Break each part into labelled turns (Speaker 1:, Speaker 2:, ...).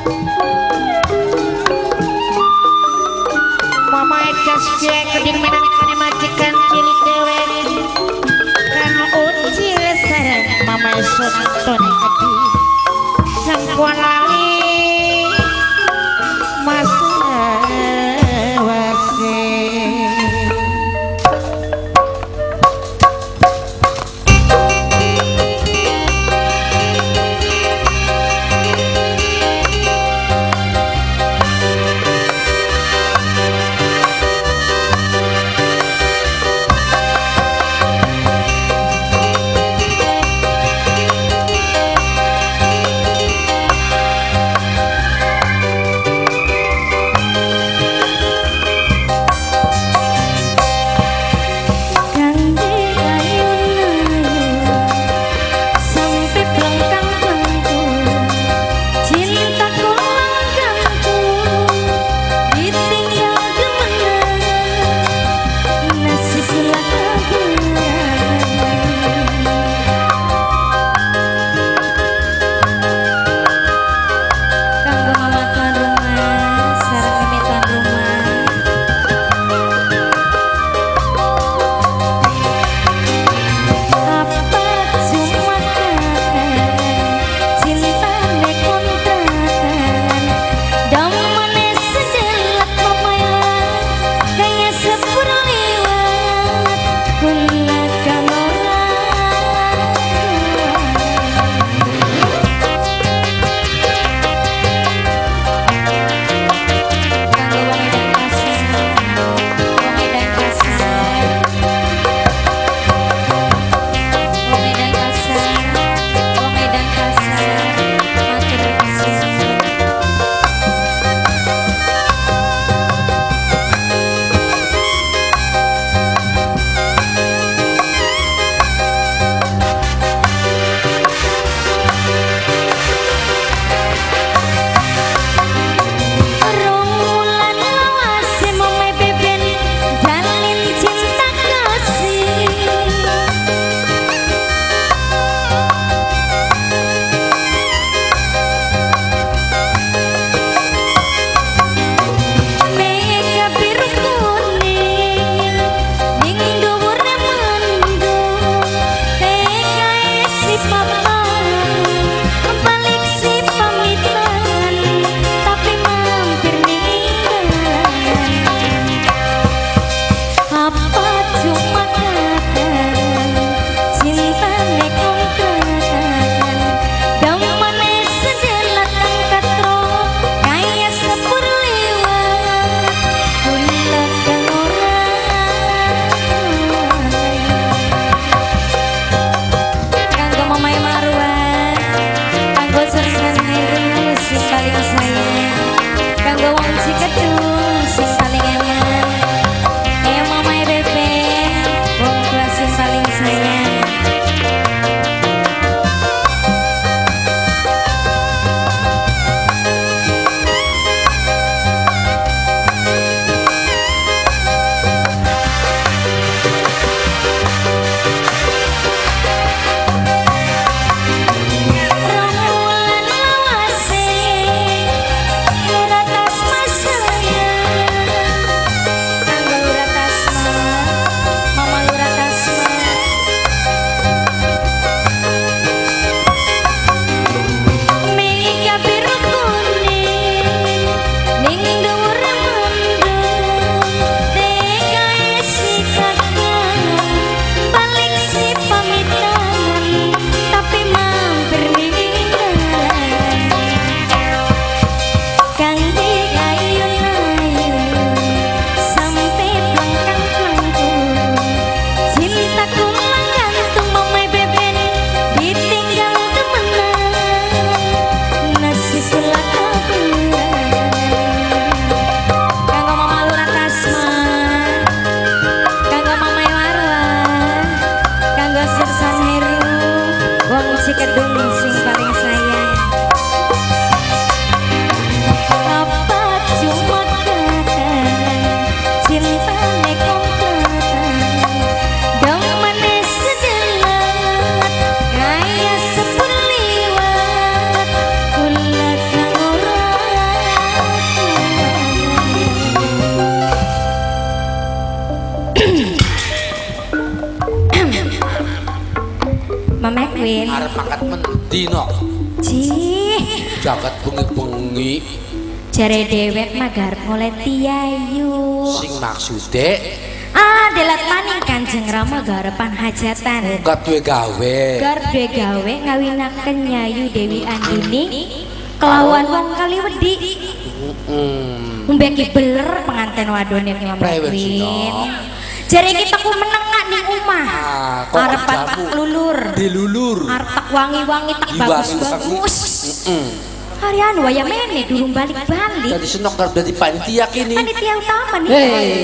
Speaker 1: Mama ejas dia keding menangkan majikan cilik dewek karena ucil sareng mama sonton adi sangkuan lali mas wasi.
Speaker 2: makat mendi no. Jagat bengi-bengi.
Speaker 1: Jare dewek mah garep ngoleti Yayu.
Speaker 2: Sing maksude
Speaker 1: Delat maning Kanjeng Rama garepan hajatan.
Speaker 2: gak duwe gawe.
Speaker 1: Garep duwe gawe ngawinaken Yayu Dewi Andini kelawan wong Kaliwedi. Mbeki beler penganten wadone ki Mama Queen. Jare kita ku menengak ning omah. Arep tak lulur.
Speaker 2: Dilulur.
Speaker 1: Arep tak wangi-wangi tak bagus-bagus. Harian waya mene durung balik-balik.
Speaker 2: Dadi senok karep dadi panitia kini.
Speaker 1: Panitia utama nih.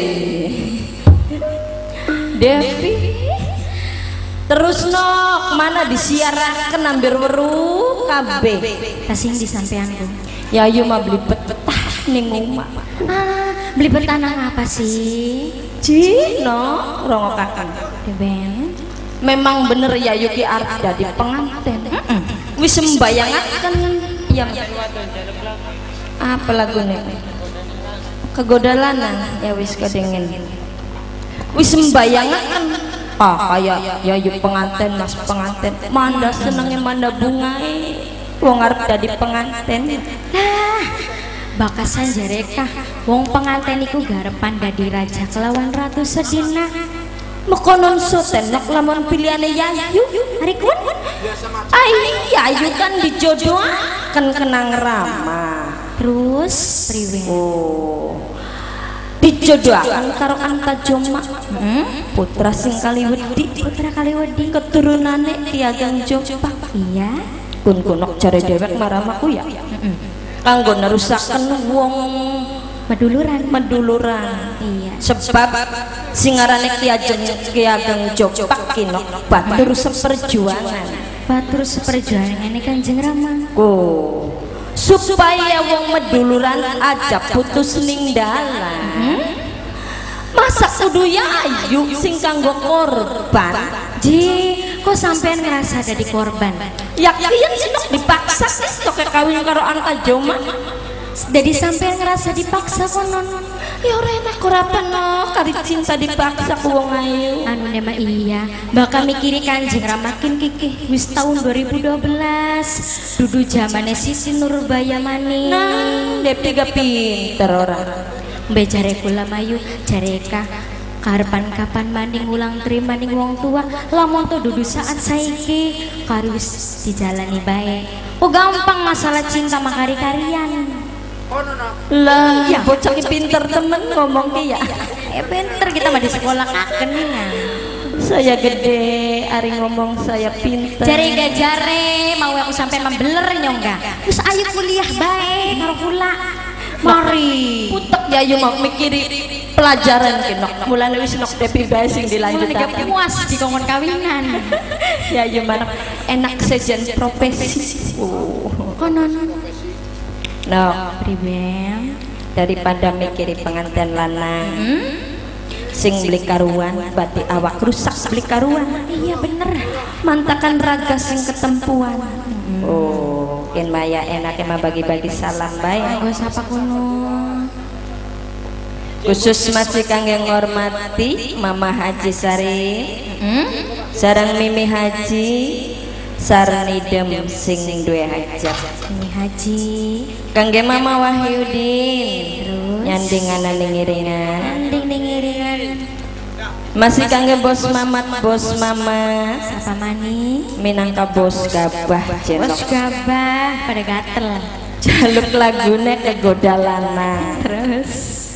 Speaker 3: Devi terus nok mana disiarakan hampir weru kabeh
Speaker 1: Kasing di sampeanku.
Speaker 3: Yayu mah beli betah ning omah.
Speaker 1: Beli betanang apa sih?
Speaker 3: Cino rongokakan
Speaker 1: Ben.
Speaker 3: memang bener Yayu ki arep dadi penganten. Wis sembayangaken ya apa lagune kegodalanan ya wis kedengen wis sembayangaken kayak Yayu penganten mas penganten manda senenge manda bungae wong arep dadi penganten.
Speaker 1: Bakasan jareka wong penganten iku garepan dadi raja kelawan ratu sedina.
Speaker 3: Mekonon sotenok lamun pilihane Yayu hari kun Yayu kan dijodohaken kenang Rama
Speaker 1: Terus priwe?
Speaker 3: Dijodohaken karo Antajoma putra sing Kaliwedi.
Speaker 1: Putra Kaliwedi
Speaker 3: Keturunane Ki Ageng Jopak.
Speaker 1: Iya.
Speaker 3: Kun kunok jare dewek maramaku ya kanggo nerusaken wong meduluran.
Speaker 1: Iya.
Speaker 3: Sebab singarane Ki Ageng Jopak ki nok batur seperjuangan.
Speaker 1: Batur seperjuangan ini Kanjeng Rama.
Speaker 3: Supaya wong meduluran aja putus ning dalan. Masa kudu Yayu sing kanggo korban.
Speaker 1: Kok sampean ngerasa jadi korban?
Speaker 3: Yakin sih dipaksa sih tok kawin karo Antajoma.
Speaker 1: Jadi sampean ngerasa dipaksa konon.
Speaker 3: Ya ora enak ora peno kari cinta dipaksa ku wong ayu.
Speaker 1: Anu mah iya, bakal mikiri Kanjeng Rama makin kikih wis tahun 2012. Dudu zamane Siti Nurbaya maning.
Speaker 3: Nah, Depi gak pinter ora.
Speaker 1: Mbe jare kula mayu jareka karepan kapan maning ulang terima ning wong tua lamun tuh dudu saat saiki karus dijalani bae. Gampang masalah cinta makari-karian.
Speaker 3: Lah, ya bocah ki pinter temen ngomong ki ya.
Speaker 1: Pinter kita mah di sekolah kakeningan.
Speaker 3: Saya gede, ari ngomong saya pinter.
Speaker 1: Jare gak jare, mau aku sampai membeler nyongga. Terus ayo kuliah bae karo kula. Mari.
Speaker 3: Putek Yayu mau mikiri pelajaran ki nok. Mulane wis nok Depi bae sing dilanjutaken.
Speaker 1: Mulane puas di kongkon kawinan.
Speaker 3: Yayu mana enak sejen profesi.
Speaker 1: Konon.
Speaker 3: No,
Speaker 1: Priben
Speaker 3: daripada mikiri pengantin lanang sing beli karuan berarti awak rusak beli karuan.
Speaker 1: Iya bener
Speaker 3: mantakan raga sing ketempuan. Ken maya enaknya mah bagi-bagi salam baik.
Speaker 1: Gue sapa kuno
Speaker 3: khusus masih kangge ngormati Mama Haji Sari sarang Mimi Haji sarani dem sing duwe hajat.
Speaker 1: Ini Haji
Speaker 3: Kangge Mama Wahyudin nyandingan ngiringan masih kangge bos Mamat bos Mama
Speaker 1: sapa mani
Speaker 3: minangka bos Gabah
Speaker 1: bos Gabah pada gatel
Speaker 3: jaluk lagune kegodalana.
Speaker 1: Terus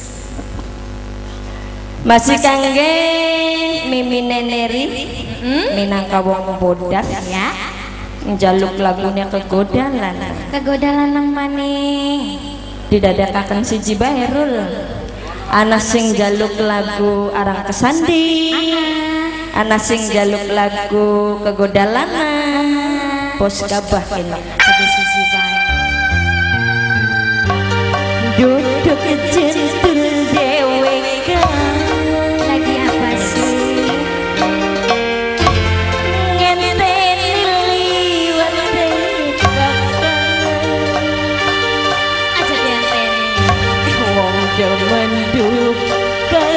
Speaker 3: masih kangge Mimi Neneri minangka wong bodas
Speaker 1: ya
Speaker 3: jaluk lagunya kegodalan
Speaker 1: kegodalan maning
Speaker 3: didadakaken siji baerul ana sing jaluk lagu arang kesandi ana sing jaluk lagu kegodalana bos Gabah kene
Speaker 1: siji bae
Speaker 3: duduk jentul dewek
Speaker 1: lagi apa sih
Speaker 3: menduk ke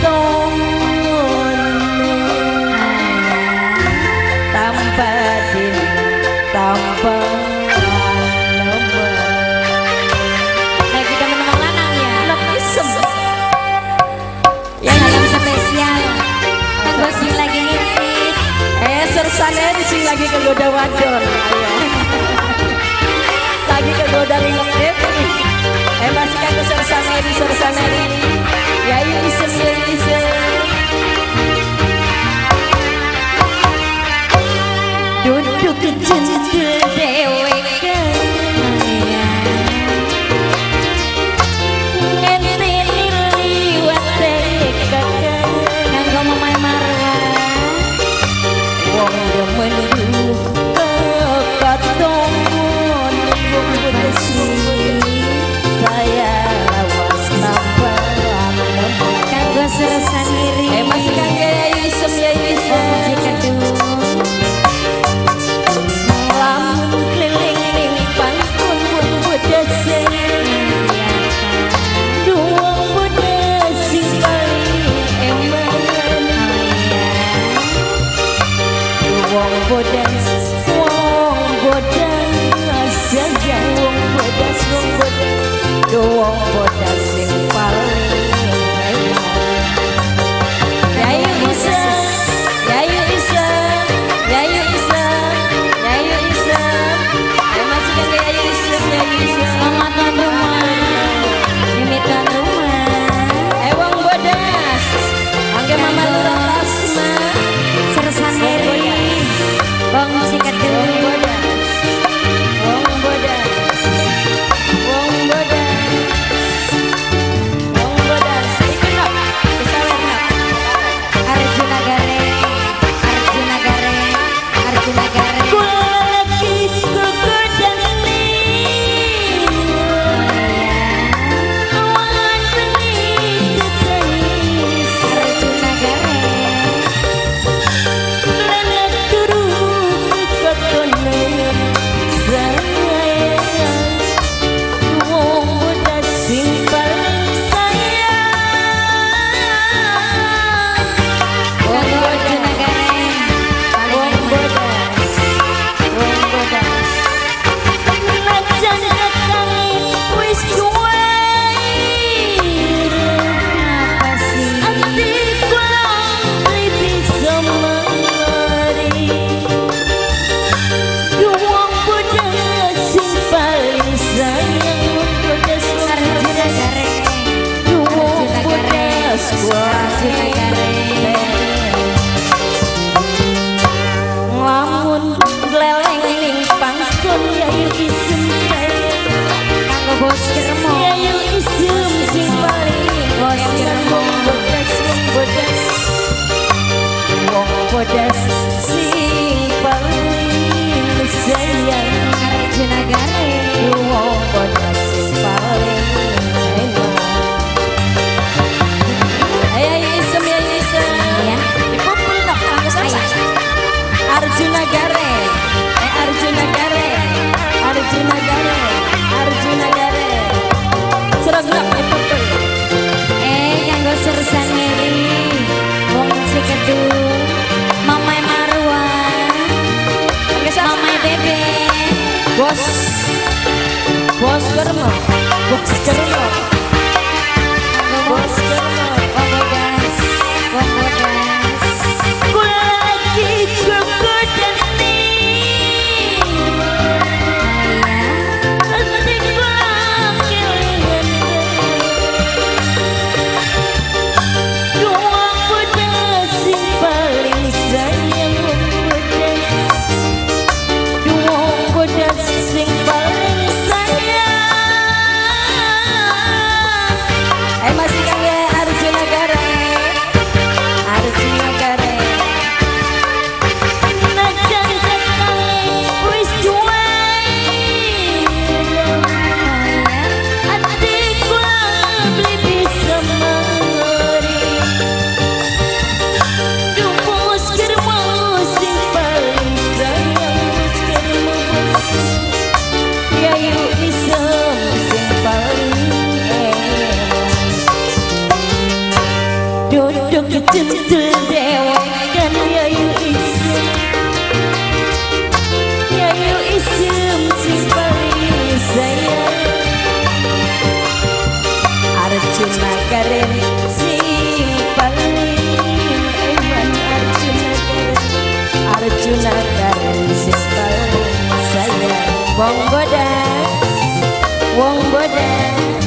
Speaker 3: katon tanpa Sersaneri sing lagi kegoda wadon. Ayo. Lagi kegoda lingok Devi. Masih kan Sersaneri. Ya isem.
Speaker 1: Duduk jendel dewek kaya ngenteni liwat kakak kanggo Mamai Marwah
Speaker 3: Wong demen kekatongon wong bedesi saya lawas tambah
Speaker 1: kanggo Sersaneri
Speaker 3: masih kan ya isem
Speaker 1: jika dulu
Speaker 3: wong bodas sing paling Yayu isem masih kan Yayu isem
Speaker 1: selamat tuan rumah mimit tuan rumah
Speaker 3: wong bodas angge Mama Lurah Tasma
Speaker 1: Sersaneri bang sikat dulu
Speaker 3: wong bodas itu nak kesawer nak
Speaker 1: Arjuna Gare
Speaker 3: nglamun gleleng ning pangkon Yayu isem
Speaker 1: kanggo Bos Germo
Speaker 3: Yayu isem sing paling
Speaker 1: Bos Germo
Speaker 3: wong bodas sing paling sayang
Speaker 1: Arjuna Gare
Speaker 3: wong bodas sing paling Yayu isem
Speaker 1: ya
Speaker 3: dipupul nak kanggo saya Arjuna Gare seragam dipupul
Speaker 1: kanggo Sersaneri wong Cikedung Mamai Marwah Mamai Bebe
Speaker 3: bos Germo
Speaker 1: wong bodas
Speaker 3: kula lagi kegodan nih hati kula kelingan wong bodas sing paling sayang wong bodas sing paling sayang masih kan ya Arjuna Gare najan sekali wis ati kula beli bisa mari Bos Germo sing paling sayang Bos Germo Yayu isem sing paling duduk jendel dewek kan Yayu isem sing paling sayang Arjuna Gare sing paling Arjuna wong bodas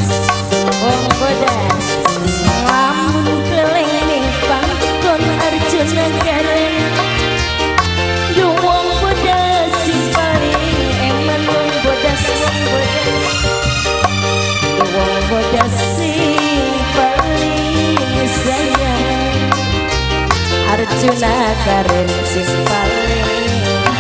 Speaker 3: lamun keleng ning panggon Arjuna Garen yo wong bodas sing paling eman wong bodas sing paling sayang Arjuna Garen sing paling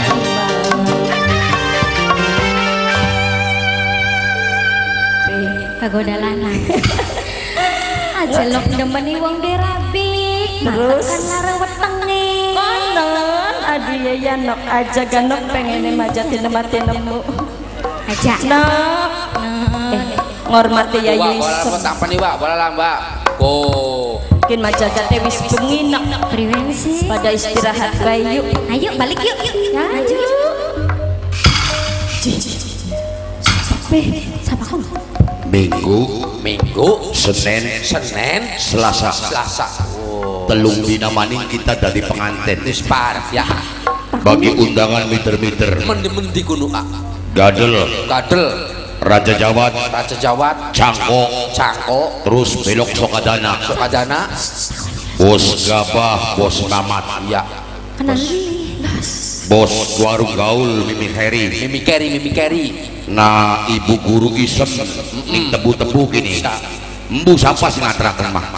Speaker 1: kagoda lanang aja lo demeni wong derabi
Speaker 3: terus
Speaker 1: kan larang wetenge
Speaker 3: konon aduh ya nok aja ganok pengen majatin nemu
Speaker 1: aja
Speaker 3: nok ngormati ya
Speaker 2: Wak,
Speaker 3: Yusuf
Speaker 2: bola apa tak nih, Wak? Bola lah, Mbak. Oh.
Speaker 3: mungkin majagat wis bengi nok
Speaker 1: priwen sih
Speaker 3: pada istirahat bae yuk
Speaker 1: ayo balik yuk ya ayo siapa kamu
Speaker 4: Minggu, Senin, Selasa.
Speaker 2: Oh.
Speaker 4: Telung dina maning kita dari pengantin.
Speaker 2: Wis parah ya.
Speaker 4: Bagi undangan miter-miter.
Speaker 2: Mendi kuno ah.
Speaker 4: Gadel,
Speaker 2: Raja
Speaker 4: Jawat, Cangko, terus belok Sokadana, Bos Gabah, Bos Mamat,
Speaker 2: ya.
Speaker 1: kenal
Speaker 4: Bos Warung Gaul, Mimi Keri. Nah, Ibu Guru Isem, ning tebu-tebu gini. Embu siapa sih ngatrakan mah?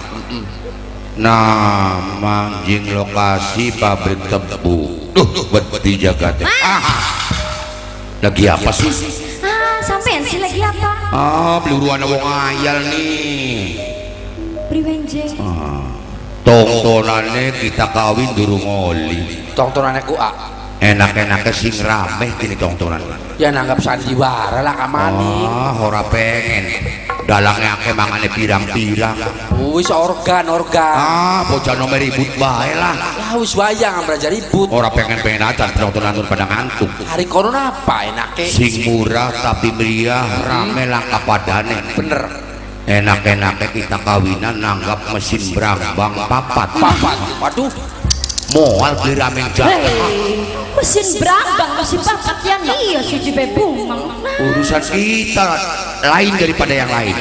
Speaker 4: Nah, manjing lokasi pabrik tebu. Beti jagat. Lagi apa sih?
Speaker 1: sampean sih lagi apa
Speaker 4: Peluruan wong ayal nih.
Speaker 1: priwen je
Speaker 4: Tontonannya kita kawin durung oli.
Speaker 2: Tontonannya ku ah.
Speaker 4: Enak-enaknya sing rame gini tontonan.
Speaker 2: Ya nanggap sandiwara lah kamani.
Speaker 4: Ora pengen. Dalangnya ake mangane pirang-pirang.
Speaker 2: Wis organ.
Speaker 4: Bocah nomor ribut bae lah.
Speaker 2: Lah wis wayang belajar ribut.
Speaker 4: Ora pengen aja tontonan pada ngantuk.
Speaker 2: Hari kono apa enake?
Speaker 4: Sing murah tapi meriah, rame langka padane.
Speaker 2: Bener.
Speaker 4: Enak-enaknya kita kawinan nanggap mesin berambang papat.
Speaker 2: Waduh.
Speaker 4: Moal beli ramen jalan.
Speaker 3: mesin berambang mesin papat ya nok
Speaker 1: iya si jibe bumang
Speaker 4: Urusan kita lain daripada yang lain.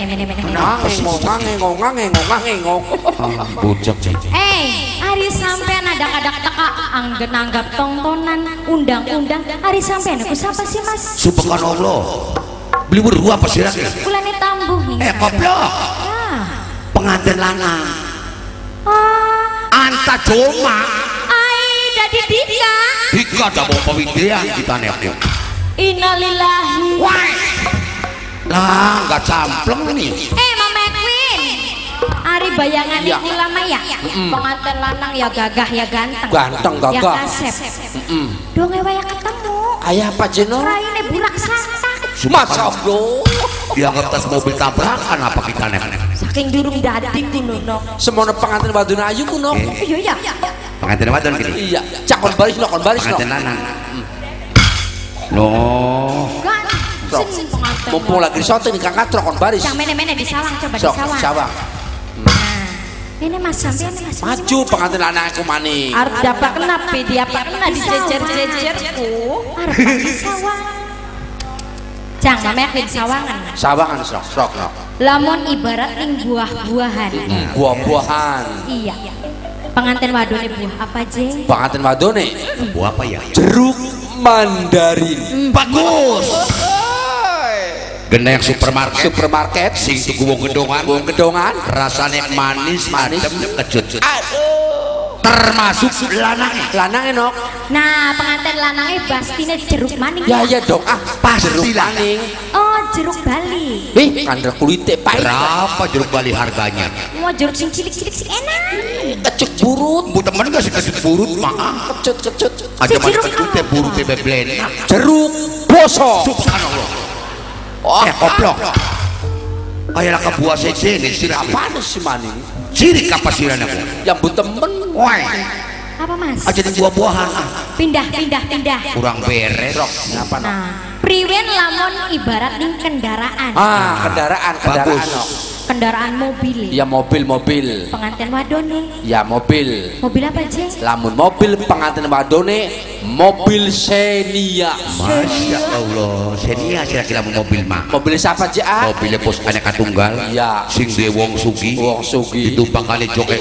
Speaker 2: Ngongangeng.
Speaker 4: Bocah
Speaker 1: hari sampean adak-adak teka anggen anggap tontonan undang-undang hari sampean aku siapa sih mas
Speaker 4: Subhanallah. Beli berdua apa sih lagi?
Speaker 1: kulane tambuh nih
Speaker 4: Goblok. Pengantin lanang. Anta cuma
Speaker 1: dadi dika
Speaker 4: Dika ada bawa pewidean kita nepuk.
Speaker 3: innalillahi
Speaker 4: Wah. Lah nggak campleng nih.
Speaker 1: Mama Queen hari bayangan
Speaker 2: Iya.
Speaker 1: iku lama ya pengantin lanang ya gagah ya ganteng ya
Speaker 2: gagah.
Speaker 1: kasep dong waya ketemu
Speaker 2: Ayah apa Jeno?
Speaker 1: raine burak santak
Speaker 2: Masya Allah.
Speaker 4: Dianggap tas mobil tabrakan apa kita nepuk?
Speaker 3: saking durung dadi kuno nok
Speaker 2: Semono pengantin wadon ayu kuno.
Speaker 3: iya
Speaker 4: Pengantin wadon gini.
Speaker 2: Iya. Cakon baris no.
Speaker 4: Pengantin lanang. No.
Speaker 1: sing pengantin
Speaker 2: Mumpung lagi soto nih kang katro kon baris.
Speaker 1: yang mene-mene di sawang coba di
Speaker 2: Sok
Speaker 1: sawang
Speaker 2: sawang.
Speaker 1: ini mas sampean mas
Speaker 2: Maju pengantin lanang aku mani.
Speaker 3: arep dapat kenapa dia pernah dijejer-jejerku
Speaker 1: arep di sawang jang Mama Queen sawangan
Speaker 2: Sawangan sok no.
Speaker 1: lamun ibarat ning buah-buahan
Speaker 2: Buah-buahan.
Speaker 1: iya pengantin wadone buah apa je
Speaker 2: Pengantin wadone.
Speaker 4: Buah apa ya?
Speaker 2: Jeruk mandarin.
Speaker 4: Bagus. Geneng supermarket sing tuku wong gedongan rasanya manis adem kecut. Termasuk
Speaker 2: Lanang enok.
Speaker 1: nah pengantin lanangnya pastine jeruk maning
Speaker 2: Ya dong jeruk
Speaker 4: pasti
Speaker 2: maning.
Speaker 1: oh jeruk Bali
Speaker 2: Kandel kulite pahit.
Speaker 4: berapa jeruk Bali harganya?
Speaker 1: mau jeruk sing cilik-cilik sing enak
Speaker 2: Kecut burut.
Speaker 4: Bu temen gak sih kecut burut maaf
Speaker 2: Kecut.
Speaker 4: aja mana kecut teh burut teh blend
Speaker 2: Jeruk boso.
Speaker 4: subhanallah goblok ayolah ke buah sejenis sirap
Speaker 2: Apaan sih maning?
Speaker 4: ciri kapasiran aku
Speaker 2: Yang bu temen.
Speaker 4: woi
Speaker 1: apa mas
Speaker 4: aja di buah-buahan
Speaker 1: pindah
Speaker 4: kurang beres
Speaker 2: Apa no?
Speaker 1: nah priwen lamun ibarat ning kendaraan
Speaker 2: Kendaraan
Speaker 4: bagus
Speaker 2: no.
Speaker 1: kendaraan mobil.
Speaker 2: Ya mobil.
Speaker 1: Pengantin wadone.
Speaker 2: Ya mobil.
Speaker 1: Mobil apa aja?
Speaker 2: Lamun mobil pengantin wadone, mobil Xenia.
Speaker 4: Masya Allah, Xenia kira-kira mobil mah.
Speaker 2: Mobil siapa aja?
Speaker 4: Mobilnya bos aneka tunggal.
Speaker 2: Ya.
Speaker 4: Sing de wong sugi.
Speaker 2: Wong sugi.
Speaker 4: Ditumpang kali joget.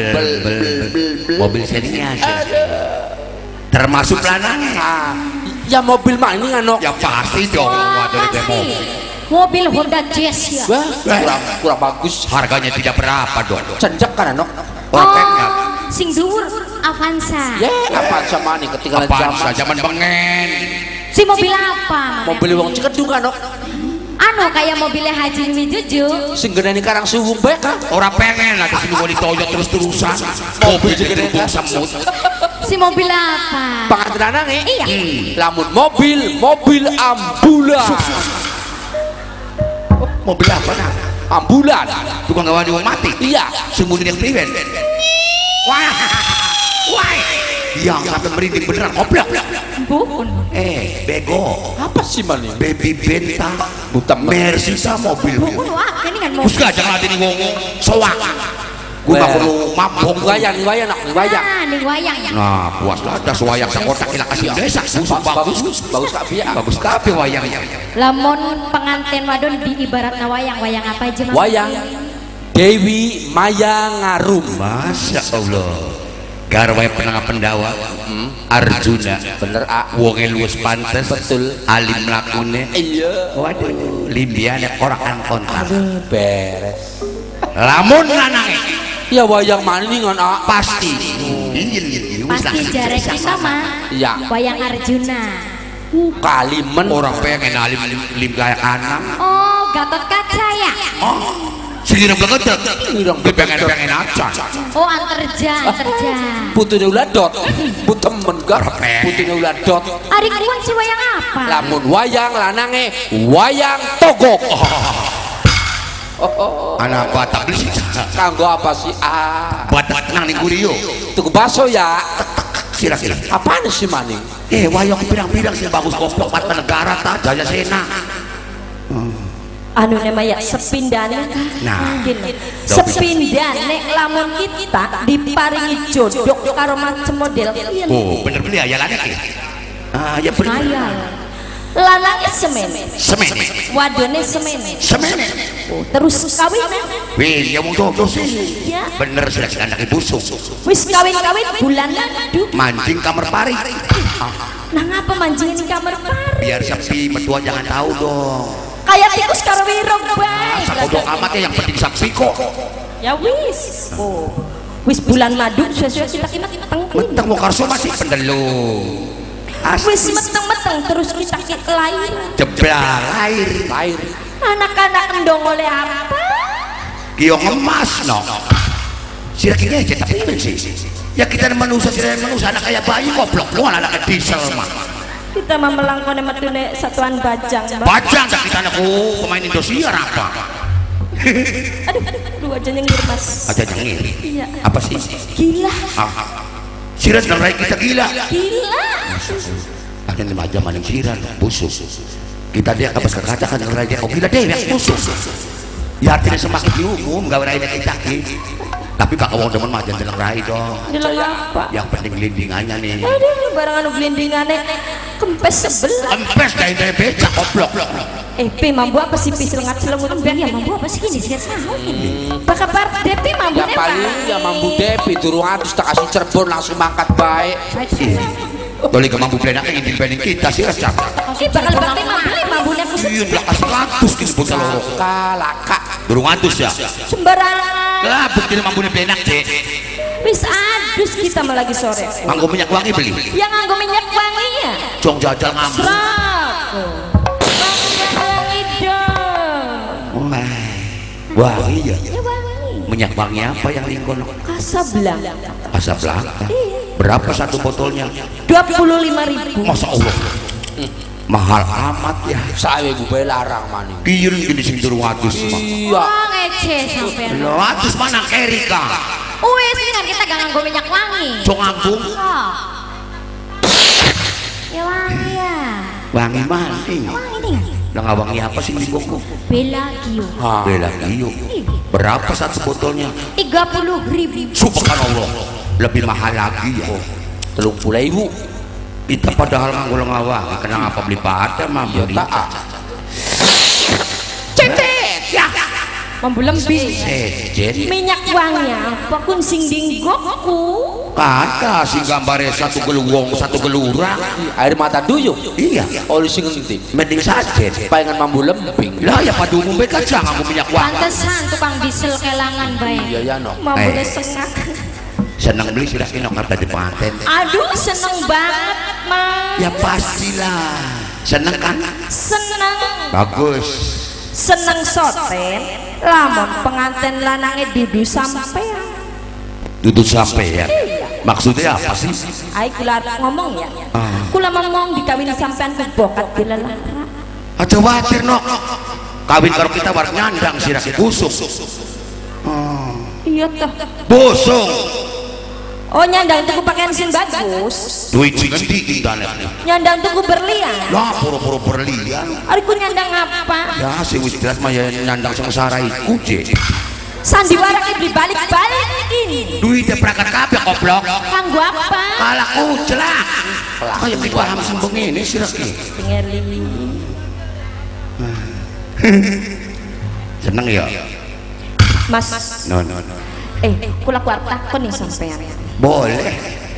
Speaker 4: Mobil Xenia. Termasuk lanang.
Speaker 2: Ya mobil mah ini nganok.
Speaker 4: Ya pasti dong. Waduh demo.
Speaker 1: Mobil Honda Jazz ya.
Speaker 2: Wah, kurang bagus.
Speaker 4: Harganya tidak berapa dong.
Speaker 2: Cenjek kan anok.
Speaker 1: Sing dhuwur Avanza.
Speaker 2: Ya, apa sama nih ketinggalan
Speaker 4: Apaan zaman bengen.
Speaker 1: Si mobil apa?
Speaker 2: Mobil wong Cikedung anok.
Speaker 1: Anu kayak mobilnya Haji Wijuju.
Speaker 2: Sing geneni Karang Suwung bae kan.
Speaker 4: Orang pengen lah kesini mau ditoyot terus-terusan. Mobil jadi semut.
Speaker 1: Si mobil apa?
Speaker 2: Pengantin lanang
Speaker 1: Iya.
Speaker 2: Lamun mobil ambulan.
Speaker 4: Mobil apa nah?
Speaker 2: Ambulan.
Speaker 4: Tukang gawa di mati.
Speaker 2: Iya.
Speaker 4: Sembunyi yang priwen. Wah. Yang sampai merinding beneran goblok.
Speaker 1: Bukan.
Speaker 4: Bego.
Speaker 2: Apa sih man ini?
Speaker 4: Baby Benta.
Speaker 2: Buta
Speaker 4: Mercy sama mobil.
Speaker 1: Bukan wah, ini kan mobil.
Speaker 4: Terus gak jangan latih ngomong. Soak. Gue gak perlu mabok.
Speaker 2: Wayang.
Speaker 1: Ah, nih wayang ya.
Speaker 4: Nah, puas lah ada wayang sekotak kita kasih desa.
Speaker 2: Bagus kabeh.
Speaker 4: Bagus kabeh wayang.
Speaker 1: Lamun pengantin wadon diibaratna wayang apa aja mas?
Speaker 2: Wayang Dewi Maya Ngarum.
Speaker 4: Masya Allah. Garway penengah pendawa Arjuna.
Speaker 2: Bener A.
Speaker 4: Wonge luwes pantes.
Speaker 2: Betul.
Speaker 4: Alim lakune.
Speaker 2: Iya.
Speaker 4: Waduh, limbiane orang kontak.
Speaker 2: Beres.
Speaker 4: Lamun lanange.
Speaker 2: Ya wayang mana nih ngan A?
Speaker 4: Pasti.
Speaker 1: Pasti jare kita mah.
Speaker 2: Iya.
Speaker 1: Wayang Arjuna.
Speaker 2: Kalimen.
Speaker 4: Orang pengen alim lim kayak anak.
Speaker 1: Oh, Gatot Kaca ya.
Speaker 4: Segini begitu. Gue pengen aja.
Speaker 1: Oh, anterja.
Speaker 2: Putune uladot. Temen gar. Putune uladot.
Speaker 1: Ari kuan si wayang apa?
Speaker 2: Lamun wayang lanange wayang togok.
Speaker 4: Anak batak beli.
Speaker 2: Kanggo apa sih
Speaker 4: Batak nang ning kuliyo.
Speaker 2: Tuku baso ya.
Speaker 4: Kira-kira.
Speaker 2: Apaan sih maning?
Speaker 4: Wayang pirang-pirang sih bagus goblok mata negara ta Jaya Sena.
Speaker 3: Anu namanya sepindane
Speaker 4: Nah,
Speaker 3: sepindane lamun kita diparingi jodoh karo macem model
Speaker 4: bener beli ayalannya ki. Ya bener.
Speaker 3: ayal lanangnya semen wadone semen terus kawin
Speaker 4: Wih, ya mau jodoh sih.
Speaker 3: ya
Speaker 4: Bener sudah anak busuk.
Speaker 3: wis kawin bulan madu
Speaker 4: Mancing kamar pari.
Speaker 3: nah ngapa manjingin kamar pari
Speaker 4: Biar sepi, mertua jangan tahu dong.
Speaker 3: kayak tikus karo wirong bae
Speaker 4: Sakodok amat ya yang penting saksi kok.
Speaker 3: ya wis wis bulan madu sesuai kita meteng
Speaker 4: Menteng mau karso masih pendelu.
Speaker 3: wis meteng terus kita lahir
Speaker 4: Jeblar air.
Speaker 3: anak-anak endong oleh apa
Speaker 4: Kio emas no. Sira-kira aja tapi sih. Ya kita manusia anak kayak bayi goblok lu anak diesel mah.
Speaker 3: kita memelangkone metune satuan bajang
Speaker 4: Bajang tak kita anakku pemain Indosiar apa?
Speaker 3: aduh aja nyengir mas
Speaker 4: Aja nyengir.
Speaker 3: iya
Speaker 4: Apa sih?
Speaker 3: gila
Speaker 4: Sirat nerai kita gila. Ada 5 jam maning sirat busuk. Kita dia kapas ke kaca kan nerai dia. Oh gila deh yang busuk. Ya artinya semakin dihukum gak berai kita tapi kakak wong demen mah jangan nerai dong.
Speaker 3: Jelang apa?
Speaker 4: Yang penting lindingannya nih.
Speaker 3: Aduh, barang anu gelindingannya kempes sebelah.
Speaker 4: Kempes dari becak goblok.
Speaker 3: Mambu apa sih pisil ngat selemut?
Speaker 1: Iya, mampu apa sih ini? Saya tahu ini.
Speaker 3: Bakabar Depi mambu
Speaker 2: Ya paling ya mambu Depi durung atus tak kasih Cirebon langsung mangkat baik.
Speaker 4: Boleh ke mampu plenak yang dibanding kita sih recak.
Speaker 3: bakal bakti mambunya
Speaker 4: Iya lah kasih ratus gitu bocah loro.
Speaker 2: Laka.
Speaker 4: Durung atus ya.
Speaker 3: sembarangan.
Speaker 4: Lah bukti mampunya plenak dek.
Speaker 3: Wis adus kita mau lagi sore.
Speaker 4: Manggo minyak wangi beli.
Speaker 3: Yang nganggo minyak wangi ya.
Speaker 4: Jong jajal ngamuk.
Speaker 3: Wangi dong.
Speaker 4: Wah iya.
Speaker 3: Ya wangi.
Speaker 4: Minyak wangi apa yang lingkon?
Speaker 3: Casablanca.
Speaker 4: Casablanca. Berapa satu botolnya?
Speaker 3: 25.000.
Speaker 4: Masya Allah. Mahal amat ya.
Speaker 2: Saya gue larang maning.
Speaker 4: Kirim gini sing durung atus.
Speaker 2: Iya.
Speaker 1: Oh, ngece sampean.
Speaker 4: Lo atus mana Erika?
Speaker 1: Wes kan kita gak nganggo minyak wangi.
Speaker 4: Jong agung.
Speaker 1: Oh. Ya wangi ya.
Speaker 4: Wangi maning.
Speaker 1: Wangi nih.
Speaker 4: Lah ngawangi apa sih di koko?
Speaker 1: Belagio.
Speaker 4: Belagio. Berapa satu botolnya?
Speaker 1: 30.000.
Speaker 4: Subhanallah. Lebih mahal lagi ya.
Speaker 2: 30.000.
Speaker 4: Kita padahal nganggo ngawang, kenapa beli pada mah beli.
Speaker 3: Cetet ya. Mambu lembi.
Speaker 4: Jen.
Speaker 3: Minyak wangi apa kun sing dinggoku.
Speaker 4: Kata sing gambare satu geluwong, satu gelurang.
Speaker 2: Air mata duyung.
Speaker 4: Iya.
Speaker 2: Oli sing ngendi?
Speaker 4: Mending sajen.
Speaker 2: Payangan mambu lemping.
Speaker 4: Lah ya padu umum aja nganggo minyak wangi.
Speaker 1: Pantesan tukang diesel kelangan bae.
Speaker 2: Iya ya no.
Speaker 3: Mambu sengak.
Speaker 4: Seneng beli sudah kena kata di pengantin.
Speaker 3: Aduh seneng banget Mas.
Speaker 4: Ya pastilah. Seneng kan?
Speaker 3: Seneng.
Speaker 4: Bagus.
Speaker 3: Seneng soten. Lamun pengantin lanangnya dudu sampean.
Speaker 4: Duduk sampai ya. Maksudnya apa sih?
Speaker 3: Ai kula ngomong ya. Kula ngomong dikawin sampean ke bokat dilelara.
Speaker 4: Aja khawatir nok. Kawin karo kita war nyandang sirah busuk.
Speaker 3: Iya toh.
Speaker 4: Busuk.
Speaker 3: Oh nyandang tuku pakaian sing bagus.
Speaker 4: Duit sing ngendi internet.
Speaker 3: Nyandang tuku berlian.
Speaker 4: Lah pura-pura berlian.
Speaker 3: Ari ku nyandang apa?
Speaker 4: Ya sing wis jelas mah ya nyandang sengsara iku, Cek.
Speaker 3: Sandiwara ki beli balik-balikin.
Speaker 4: Duitnya berangkat kabeh goblok.
Speaker 3: Kanggo apa?
Speaker 4: Kalah kucelak. Kayak di paham sembeng ini sirah ki.
Speaker 3: Tinggali.
Speaker 4: Seneng ya?
Speaker 3: Mas.
Speaker 4: No.
Speaker 3: Kula kuat takon nih sampean.
Speaker 4: Boleh.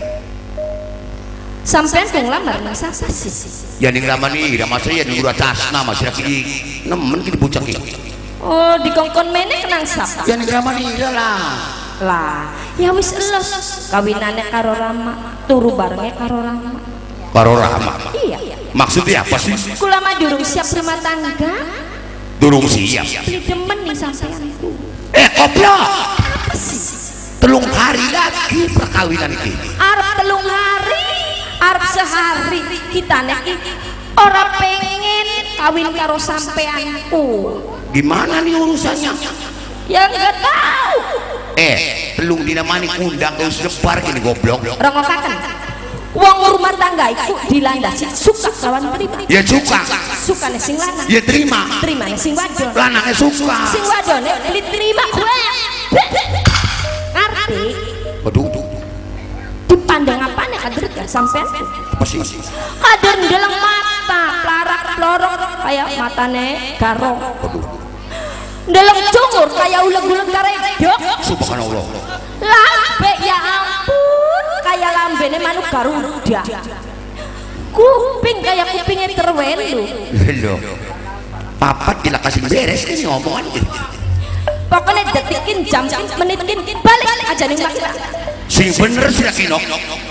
Speaker 3: Sampean kung lamar nang sapa sih?
Speaker 4: Ya ning ramani, ramasa ya ning atasna masih lagi nemen ki bocah ki.
Speaker 3: Oh, dikongkon meneh kenang sapa?
Speaker 4: Ya ning ramani lah.
Speaker 3: Lah, ya wis elos kawinane karo Rama, turu barenge karo Rama.
Speaker 4: Karo Rama.
Speaker 3: Iya.
Speaker 4: Maksudnya apa sih?
Speaker 3: Kula mah durung siap rumah tangga.
Speaker 4: Durung siap.
Speaker 3: Beli demen nih sampean.
Speaker 4: Goblok. Apa sih? 3 hari lagi perkawinan ini.
Speaker 3: Arep 3 hari, arep sehari kita nek ora pengen kawin karo sampeanku.
Speaker 4: Gimana nih urusannya?
Speaker 3: Ya enggak tahu.
Speaker 4: Belum dinamani kundang kau sebar gini goblok.
Speaker 3: Rongokaken. Wong rumah tangga iku dilandasi suka lawan terima.
Speaker 4: Ya suka.
Speaker 3: Sukane sing lanang.
Speaker 4: Ya terima.
Speaker 3: Terimane sing wadon.
Speaker 4: Lanangnya suka.
Speaker 3: Sing wadone diterima gue. Ngerti?
Speaker 4: Waduh.
Speaker 3: Dipandang apane kader gak sampean?
Speaker 4: Apa sih?
Speaker 3: Kader ndeleng mata, plarak plorok kayak matane garong. Ndeleng cungur kayak uleg-uleg karedok.
Speaker 4: Subhanallah.
Speaker 3: Lambe ya ampun, kayak lambene manuk Garuda. Kuping kayak kupingnya terwelu.
Speaker 4: Lho. Papat gila kasih beres ini omongan.
Speaker 3: Pokoknya detikin jam menitin balik aja nih makita.
Speaker 4: Sing bener sih laki nok.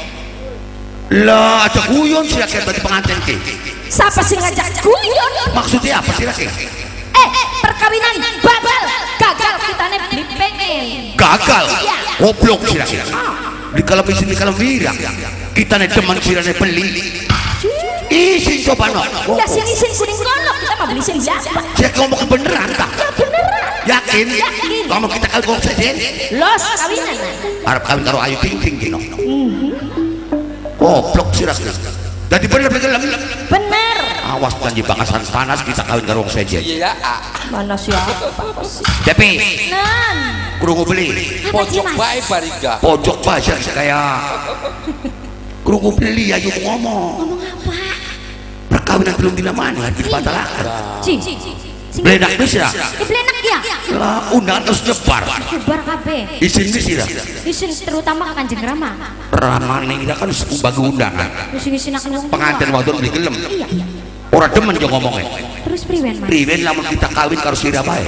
Speaker 4: Lah aja guyon sih laki berarti pengantin ki.
Speaker 3: Siapa sih ngajak guyon?
Speaker 4: Maksudnya apa sih laki?
Speaker 3: Perkawinan babal, gagal kita nih beli pengen.
Speaker 4: Gagal. Goblok sih laki. Di kalau bisnis di kalau wirang. Kita nih teman sirane beli. Isin coba nok.
Speaker 3: Udah sing isin kuning golok kita mau beli sing siapa?
Speaker 4: Saya ngomong kebenaran tak?
Speaker 3: Ya beneran.
Speaker 4: Yakin? Kamu kita kagok saja.
Speaker 3: Los kawinan.
Speaker 4: Arab kawin karo Ayu Ting Ting gino. Goblok sih laki. Jadi bener.
Speaker 3: Bener.
Speaker 4: Awas janji bakasan panas kita kawin karo saja.
Speaker 2: Iya.
Speaker 3: Mana siapa?
Speaker 4: Tapi
Speaker 3: Nan.
Speaker 4: kurung beli.
Speaker 2: Pojok bae bariga.
Speaker 4: Pojok pasar kayak kurung beli ayo ngomong.
Speaker 1: Ngomong apa?
Speaker 4: Perkawinan belum dilamani harus dibatalkan. Belenak bisa.
Speaker 1: Belenak ya?
Speaker 4: Lah undangan terus nyebar.
Speaker 1: Bubar kabeh.
Speaker 4: Isin bisa.
Speaker 1: Isin terutama ke Kanjeng Rama.
Speaker 4: Rama nih kita kan bagi undangan.
Speaker 1: Isin aku wong.
Speaker 4: Pengantin wadon beli gelem.
Speaker 1: Iya.
Speaker 4: Orang demen jo ngomongnya.
Speaker 1: Terus priwen Mas?
Speaker 4: Priwen lamun kita kawin karo sira bae.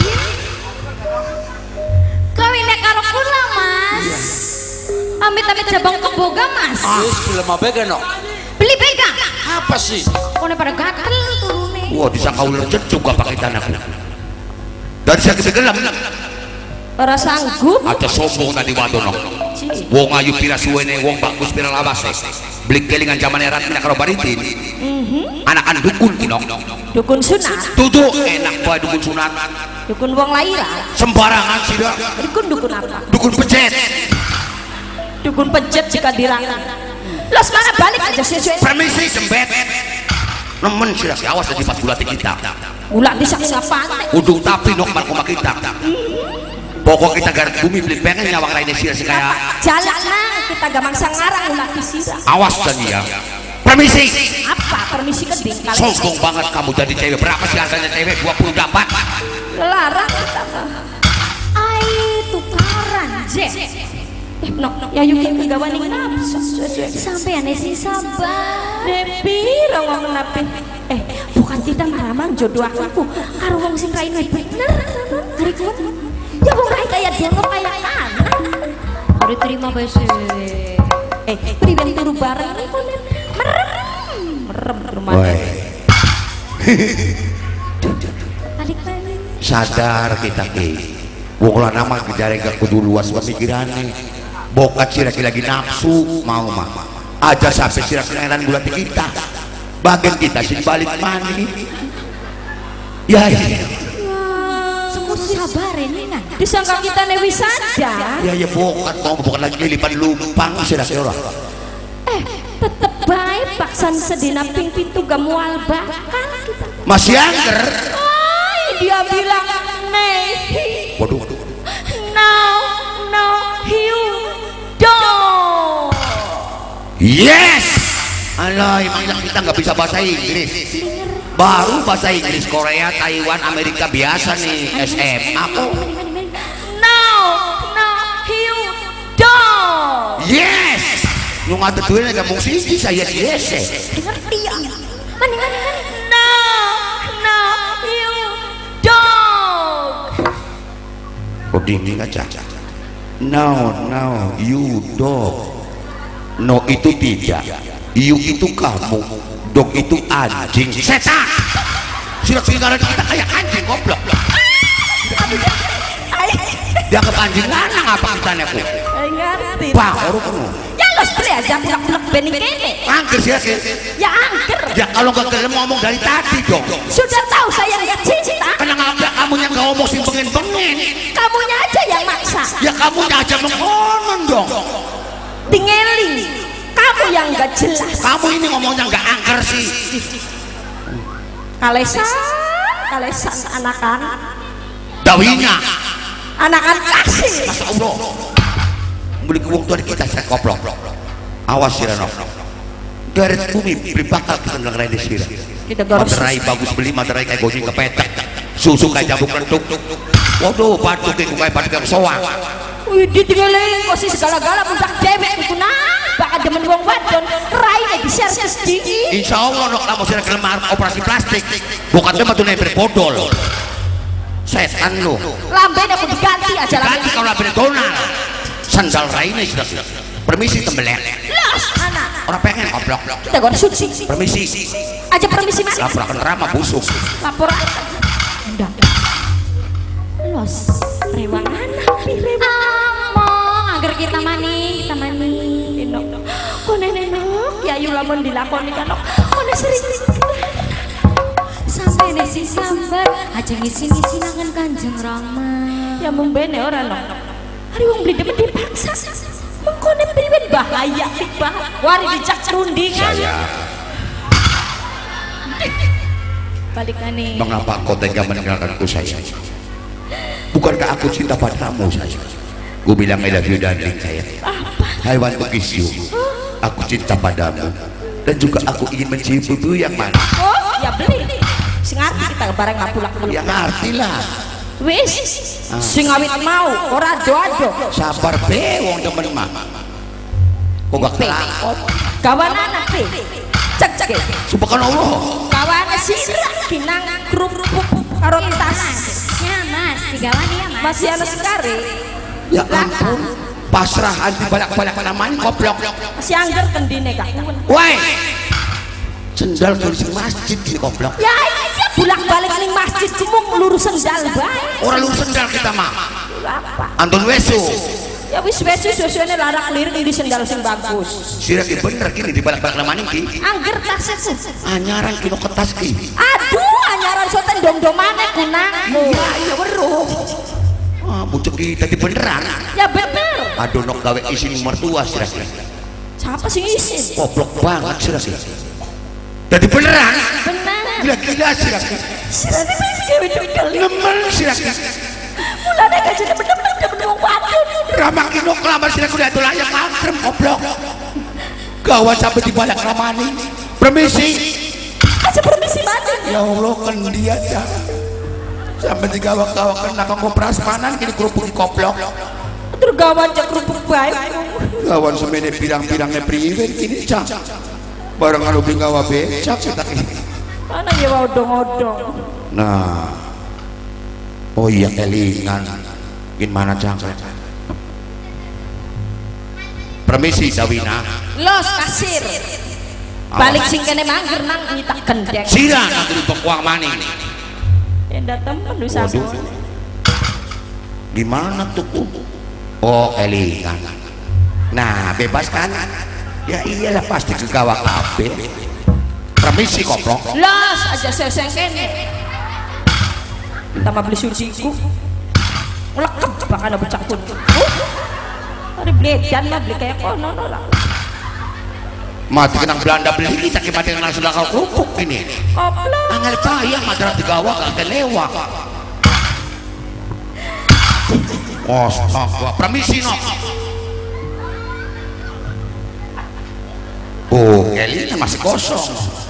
Speaker 1: Kawinnya karo kula Mas. Amit-amit jabang keboga Mas.
Speaker 2: Wis film apa kan no?
Speaker 1: Beli bega.
Speaker 2: Apa sih?
Speaker 1: Kone pada gatel turune.
Speaker 4: Wah disangka ular juga pakai tanah. Dan saya kegelam.
Speaker 3: Ora sanggup.
Speaker 4: Aja sombong tadi wadono. Wong ayu pira suwene, wong bagus pira lawase. Beli kelingan zaman erat mina karo baritin. Anakan dukun kinong.
Speaker 3: Dukun sunat.
Speaker 4: Tutu enak bae dukun sunat.
Speaker 3: Dukun wong laira.
Speaker 4: Sembarangan sih dah.
Speaker 3: Dukun apa?
Speaker 4: Dukun pecet.
Speaker 3: Dukun pejet jika dirangan. Los mana balik aja sesuai.
Speaker 4: Permisi sembet. nemen sih awas jadi pas bulat kita
Speaker 3: ulah bisa ngapain
Speaker 4: udung tapi nok markoma kita pokok kita garap bumi beli pengen nyawang lainnya sih kayak
Speaker 3: jalan nang kita gamang sangarang ulah disirah
Speaker 4: awas dan ya permisi
Speaker 3: apa permisi keding
Speaker 4: sombong banget kamu jadi cewek berapa sih harganya cewek 20 dapat
Speaker 3: larang kita mah
Speaker 1: tukaran J
Speaker 3: nok ya yuk kita gawani nafsu
Speaker 1: sampai aneh sih sabar
Speaker 3: Depi ngomong napi bukan kita maramang jodoh aku karo wong sing raine bener hari kuat ya wong raine kayak dianggap kayak anak
Speaker 1: hari terima besi
Speaker 3: priben turu bareng merem rumah
Speaker 1: balik
Speaker 4: sadar kita wong lah nama kejareng gak kudu luas pemikirannya bokat sih lagi nafsu mau mama aja sampai sirak ngeran bulat kita bagian kita sih balik mani ya
Speaker 1: semua sabar ini kan
Speaker 3: disangka kita newi saja
Speaker 4: ya bokat mau bukan lagi lipat lumpang sirak orang
Speaker 3: tetep baik paksan sedina ping pintu gamual bakal kita
Speaker 4: masih angker
Speaker 3: dia bilang nih
Speaker 4: waduh
Speaker 3: no you don't
Speaker 4: yes alah emang kita nggak bisa bahasa Inggris baru bahasa Inggris Korea Taiwan Amerika biasa nih SM aku
Speaker 3: no you don't
Speaker 4: yes lu nggak tentuin aja mau sih saya yes
Speaker 3: ngerti ya mani no you don't
Speaker 4: kok dingin aja no you don't no itu tidak you itu kamu dog itu anjing setan silat segala kita kayak anjing goblok dia ke anjing lanang apa katanya aku
Speaker 3: ngerti
Speaker 4: pak orang kamu
Speaker 3: ya lo sekali aja bulak-bulak bening kene
Speaker 4: angker sih
Speaker 3: ya angker
Speaker 4: ya kalau nggak kelem ngomong dari tadi dong
Speaker 3: sudah tahu saya nggak cinta
Speaker 4: kenapa kamu yang nggak ngomong sih pengen
Speaker 3: kamunya aja yang maksa
Speaker 4: ya kamunya aja mengomong dong
Speaker 3: tingeling kamu yang nggak jelas
Speaker 4: kamu ini ngomongnya nggak angker sih
Speaker 3: kalesan anakan
Speaker 4: dawinya
Speaker 3: anakan kasih
Speaker 4: Masya Allah beli uang dari kita saya koplok awas sih Rano garis bumi beli bakal kita ngerai di sini materai bagus beli materai kayak gojing kepetek susu kayak jambu kerentuk waduh batuk kayak batuk soang
Speaker 3: wih ditinggalin kok sih segala-gala puncak cewek itu nah bakal demen wong wadon raine di servis dingin
Speaker 4: insya Allah nok kamu sih kelemar operasi plastik bukan dia matu nebel bodol setan lu
Speaker 3: lamben aku diganti aja
Speaker 4: ganti kalau lamben donal sandal raine sudah permisi tembelek
Speaker 3: los anak
Speaker 4: orang pengen koplok
Speaker 3: kita gak suci
Speaker 4: permisi
Speaker 3: aja permisi mas
Speaker 4: laporan ramah busuk
Speaker 3: lapor udah los rewang anak
Speaker 1: among agar kita mani
Speaker 3: kok nenek ya yuk lamun dilakoni kan kok sering
Speaker 1: sampai nesi sabar aja ngisi-ngisi nangan Kanjeng Rama
Speaker 3: ya membene orang no hari wong beli demen dipaksa mengkone priwen bahaya wari dicak rundingan
Speaker 1: balikane
Speaker 4: mengapa kau tega meninggalkanku saya bukankah aku cinta padamu saya gue bilang I love you darling saya I want to kiss you aku cinta padamu dan juga aku ingin mencium tubuh yang mana
Speaker 3: oh ya beli sing ngerti kita bareng ngapulak-pulak
Speaker 4: ya ngerti lah
Speaker 3: wis sing awit mau ora ado-ado
Speaker 4: sabar be wong demen mah kok gak kelakon
Speaker 3: kawan anak be cek
Speaker 4: subhanallah
Speaker 3: kawan sirah kinang kerupuk karo tas
Speaker 1: ya mas digawani ya mas
Speaker 3: masih ana sekare
Speaker 4: ya ampun pasrahan di balak-balak namanya koplok
Speaker 3: masih angger kendine kak
Speaker 4: woi sendal tulis masjid di koplok
Speaker 3: ya iya bulak-balik ning masjid cuma lurus sendal bae
Speaker 4: orang lurus sendal kita mah Anton Wesu
Speaker 3: ya wis susuane larak lirik di sendal sing bagus
Speaker 4: sirah ki bener kini di balak-balak namanya ki
Speaker 3: angger tasku
Speaker 4: anyaran kilo kertas ki
Speaker 3: aduh anyaran soten dom-domane gunangmu
Speaker 4: iya weruh bucuk kita di beneran
Speaker 3: ya bener
Speaker 4: aduh nok gawe isin mertua sirah
Speaker 3: siapa sing isin
Speaker 4: goblok banget sirah jadi beneran Gila-gila sirake.
Speaker 3: Sirane wis gawe degel.
Speaker 4: Nemen sirake.
Speaker 3: Mulane gak jadi bener-bener wong wadon.
Speaker 4: Ramah kino kelamar sirake udah layak makrem goblok. Gawat sampai di balik ramani. Permisi.
Speaker 3: Aja permisi matur.
Speaker 4: Ya Allah kan dia ya. Sampai digawak-gawak kena kanggo prasmanan kini kerupuk goblok.
Speaker 3: Terus gawan jak kerupuk bae.
Speaker 4: Gawan semene pirang-pirangnya priwe kini cak. Barang anu beli gawa becak kita ini.
Speaker 3: Mana ya odong-odong.
Speaker 4: Nah. Oh iya kelingan. Gimana cangkret? Permisi Dawina.
Speaker 3: Los kasir. Balik sing kene mangger nang nyitak gendeng.
Speaker 4: Sira nang kerupuk uang maning.
Speaker 3: Endah temen lu sama.
Speaker 4: Gimana tuh? Oh kelingan. Nah bebas kan? Ya iyalah pasti kegawa kabeh. Permisi koplok.
Speaker 3: Los aja seseng kene. Tambah beli suciku. Lekep bakal ada becak pun. Ada bledan mah beli kayak kono lah.
Speaker 4: Mati kenang Belanda beli kita mati kenang sudah kau kerupuk ini.
Speaker 3: Koplok.
Speaker 4: Angel cahaya madara digawa gak lewat. Astaga, permisi no. Oh, Kellynya masih kosong.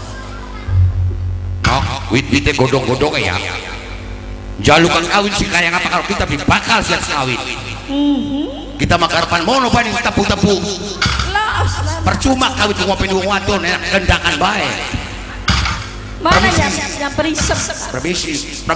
Speaker 4: No, wit-witnya godong-godong ya. Jalukan kawin sih kayak apa kalau kita bakal siap kawin. Kita makarpan mono paling tepu-tepu. Percuma kawin cuma pindu wadon enak kendakan baik.
Speaker 3: Mana yang perisep?
Speaker 4: Permisi.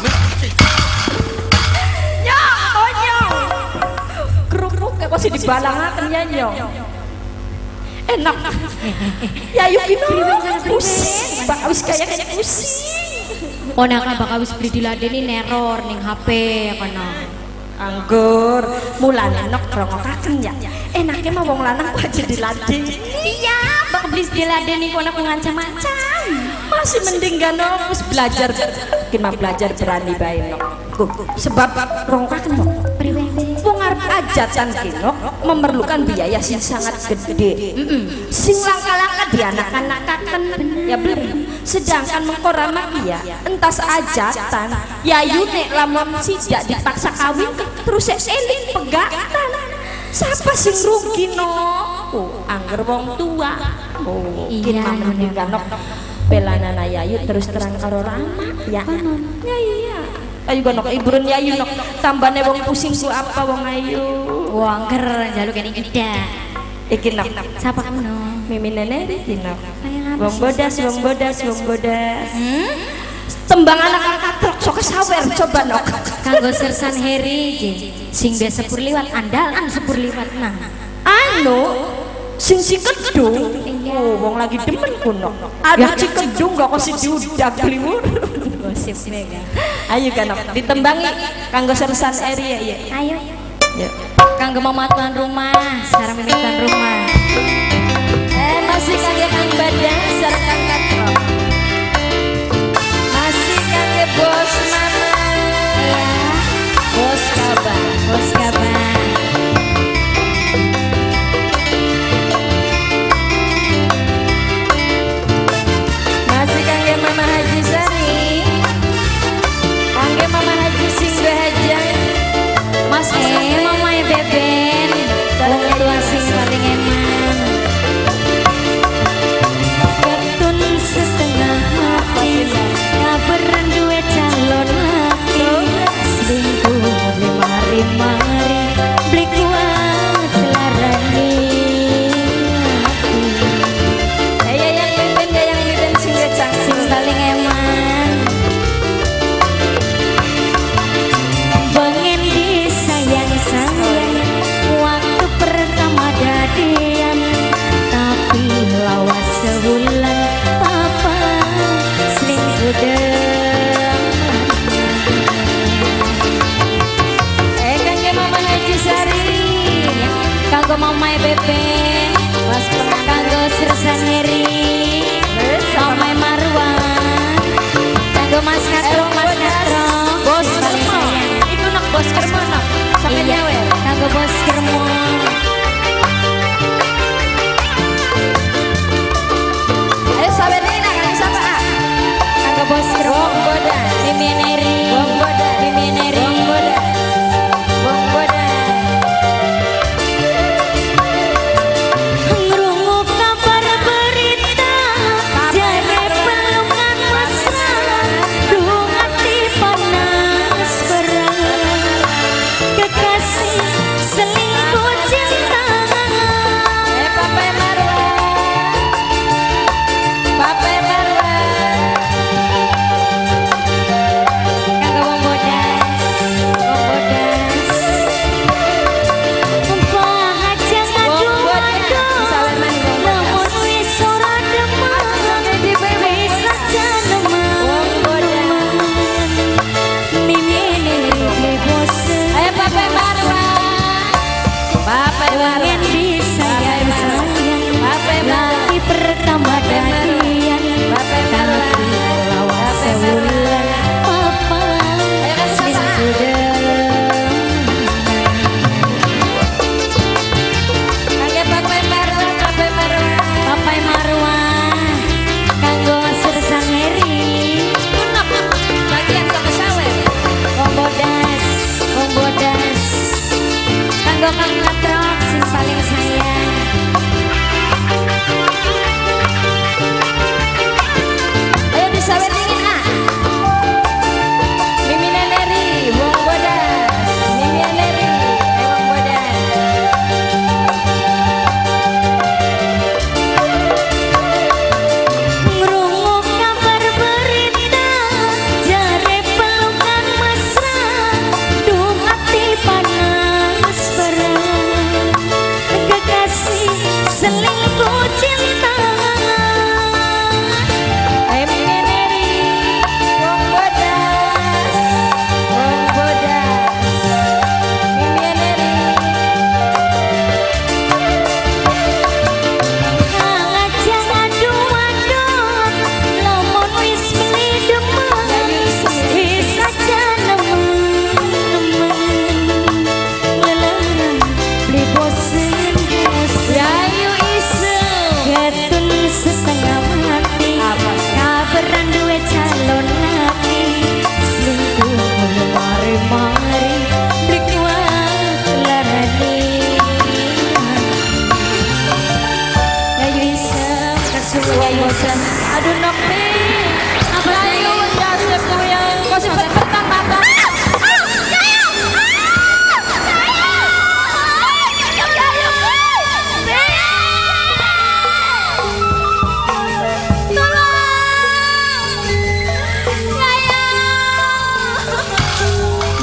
Speaker 3: Ya, konyol. Kerupuk kayak masih dibalangaken ya nyong. Enak. Ya yuk pusing. Bak wis kayak pusing.
Speaker 1: Ponakan bakal wis beli diladeni neror ning HP kono.
Speaker 3: Anggur, mulane nok rongokaken ya. Enaknya mah wong lanang kok aja diladeni.
Speaker 1: Iya, bakal beli diladeni kono ku ngancam-ngancam.
Speaker 3: Masih mending gak nok wis belajar. Gimana belajar berani bae nok. Sebab rongokaken nok. Wong arep ajatan kinok memerlukan biaya sing sangat gede. Sing langka-langka dianak-anakaken ya belum. Sedangkan mengkorama iya entas ajatan yayu nek lamun sidak dipaksa kawin terus eling pegatan. Siapa sing rugi no? Oh, angger wong tua. Oh,
Speaker 1: iya
Speaker 3: mending ganok belanana yayu terus terang karo Rama ya. Ya iya. Ayo gonok iburan yayu nok tambane wong pusing ku apa wong ayu.
Speaker 1: Wong ger jaluk kene gede.
Speaker 3: Iki nok.
Speaker 1: Siapa kamu no?
Speaker 3: Mimi nenek iki nok.
Speaker 1: Sayang apa
Speaker 3: Wong
Speaker 1: sih?
Speaker 3: bodas, wong bodas, wong bodas. Tembang anak katrok sok sawer coba nok.
Speaker 1: Kanggo sersan Heri je. Sing biasa sepur liwat andalan sepur liwat nah.
Speaker 3: Anu sing kedung. Oh, wong lagi demen ku nok. Ada cikedung gak kok si diudak liwur.
Speaker 1: Gosip mega.
Speaker 3: Ayo kan nok ditembangi kanggo sersan eri ya.
Speaker 1: Ayo.
Speaker 3: Ya.
Speaker 1: Kanggo mama tuan rumah, sekarang ini tuan rumah.
Speaker 3: Masih kangge kang badan sareng kang katrok. Masih kangge bos mama.
Speaker 1: Ya.
Speaker 3: Bos kabar.
Speaker 1: Bos kabar.
Speaker 3: Masih kangge mama Haji Sari. Kangge mama Haji Singga Hajang.
Speaker 1: Mas mama ya beben. Wong tua sing paling eman.
Speaker 3: Ketun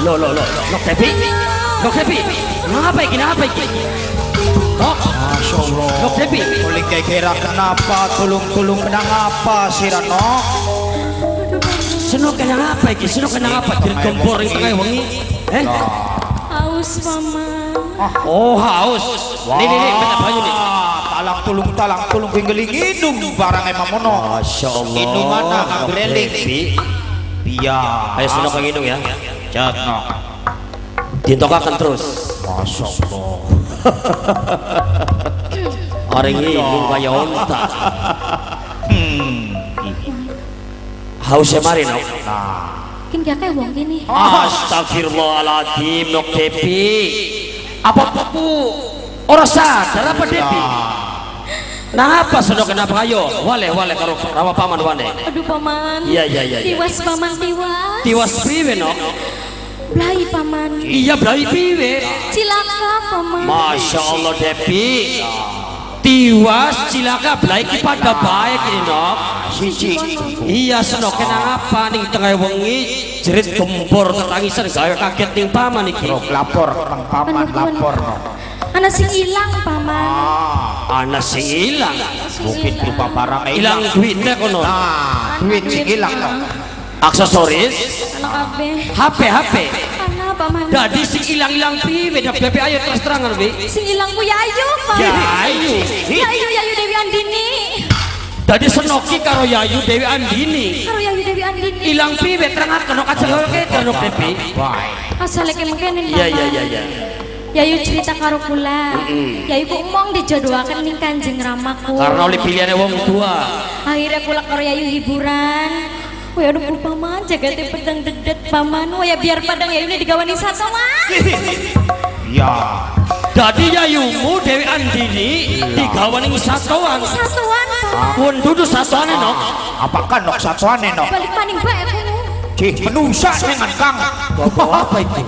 Speaker 5: Nok Devi. Ngapa iki?
Speaker 6: Masya Allah.
Speaker 5: Nok Devi.
Speaker 6: Kuling kira kenapa? Tulung kenapa sih Rano?
Speaker 5: Senok kena apa iki? Jerit gempor ing tengah wengi.
Speaker 1: Haus paman.
Speaker 5: Oh, haus. Nih, bentar banyu nih.
Speaker 6: Talang tulung pinggeling hidung barang emang mono.
Speaker 5: Masya Allah.
Speaker 6: Hidung mana? Greling. Biar.
Speaker 5: Ayo senok yang hidung ya.
Speaker 6: Jangan.
Speaker 5: Ditokakan terus.
Speaker 6: Masya Allah.
Speaker 5: Orang ini kaya onta. Hausnya mari Nok.
Speaker 1: Kin gak kayak wong gini.
Speaker 5: Astagfirullahaladzim Nok Devi. Apa orang sadar apa Devi? Kenapa senok kenapa ayo? Wale karo rawa paman wane.
Speaker 1: Aduh paman.
Speaker 5: Iya.
Speaker 1: Tiwas paman tiwas.
Speaker 5: Tiwas piwe Nok?
Speaker 1: Blai paman.
Speaker 5: Iya blai piwe.
Speaker 1: Cilaka paman.
Speaker 5: Masya Allah Devi. Tiwas cilaka blai ki pada baik ini Nok. Iya senok kenapa ning tengah wengi jerit gempor ketangisan gawe kaget ning paman iki.
Speaker 6: Lapor paman lapor.
Speaker 1: Anak sing ilang paman.
Speaker 5: Anak sing ilang.
Speaker 6: Mungkin berupa barang
Speaker 5: Ilang duitnya kono.
Speaker 6: Duit sing hilang no.
Speaker 5: Aksesoris.
Speaker 1: Anak abe.
Speaker 5: HP.
Speaker 1: Anak paman.
Speaker 5: Jadi sing ilang piwe Dak Devi ayo terus terangan Wi.
Speaker 1: Sing ilang ku Yayu paman. Yayu Dewi Andini.
Speaker 5: Jadi senoki karo Yayu Dewi Andini.
Speaker 1: Karo Yayu Dewi Andini.
Speaker 5: Ilang piwe terangaken aja gawe kete Nok Devi.
Speaker 1: Asale kemengkene paman.
Speaker 5: Iya.
Speaker 1: Yayu cerita karo kula. Yayu ku omong dijodohaken ning Kanjeng Ramaku.
Speaker 5: Karena oleh pilihannya wong tua.
Speaker 1: Akhirnya kula karo Yayu hiburan. Wah aduh paman jagate pedang dedet paman. Wah ya biar padang Yayu ini digawani satoan.
Speaker 6: Ya.
Speaker 5: Jadi Yayumu Dewi Andini digawani satoan.
Speaker 1: Satoan.
Speaker 5: Pun dudu satoane Nok.
Speaker 6: Apakah nok satuane no?
Speaker 1: Balik maning bae kono.
Speaker 6: Cih menusa dengan Kang.
Speaker 5: Apa itu?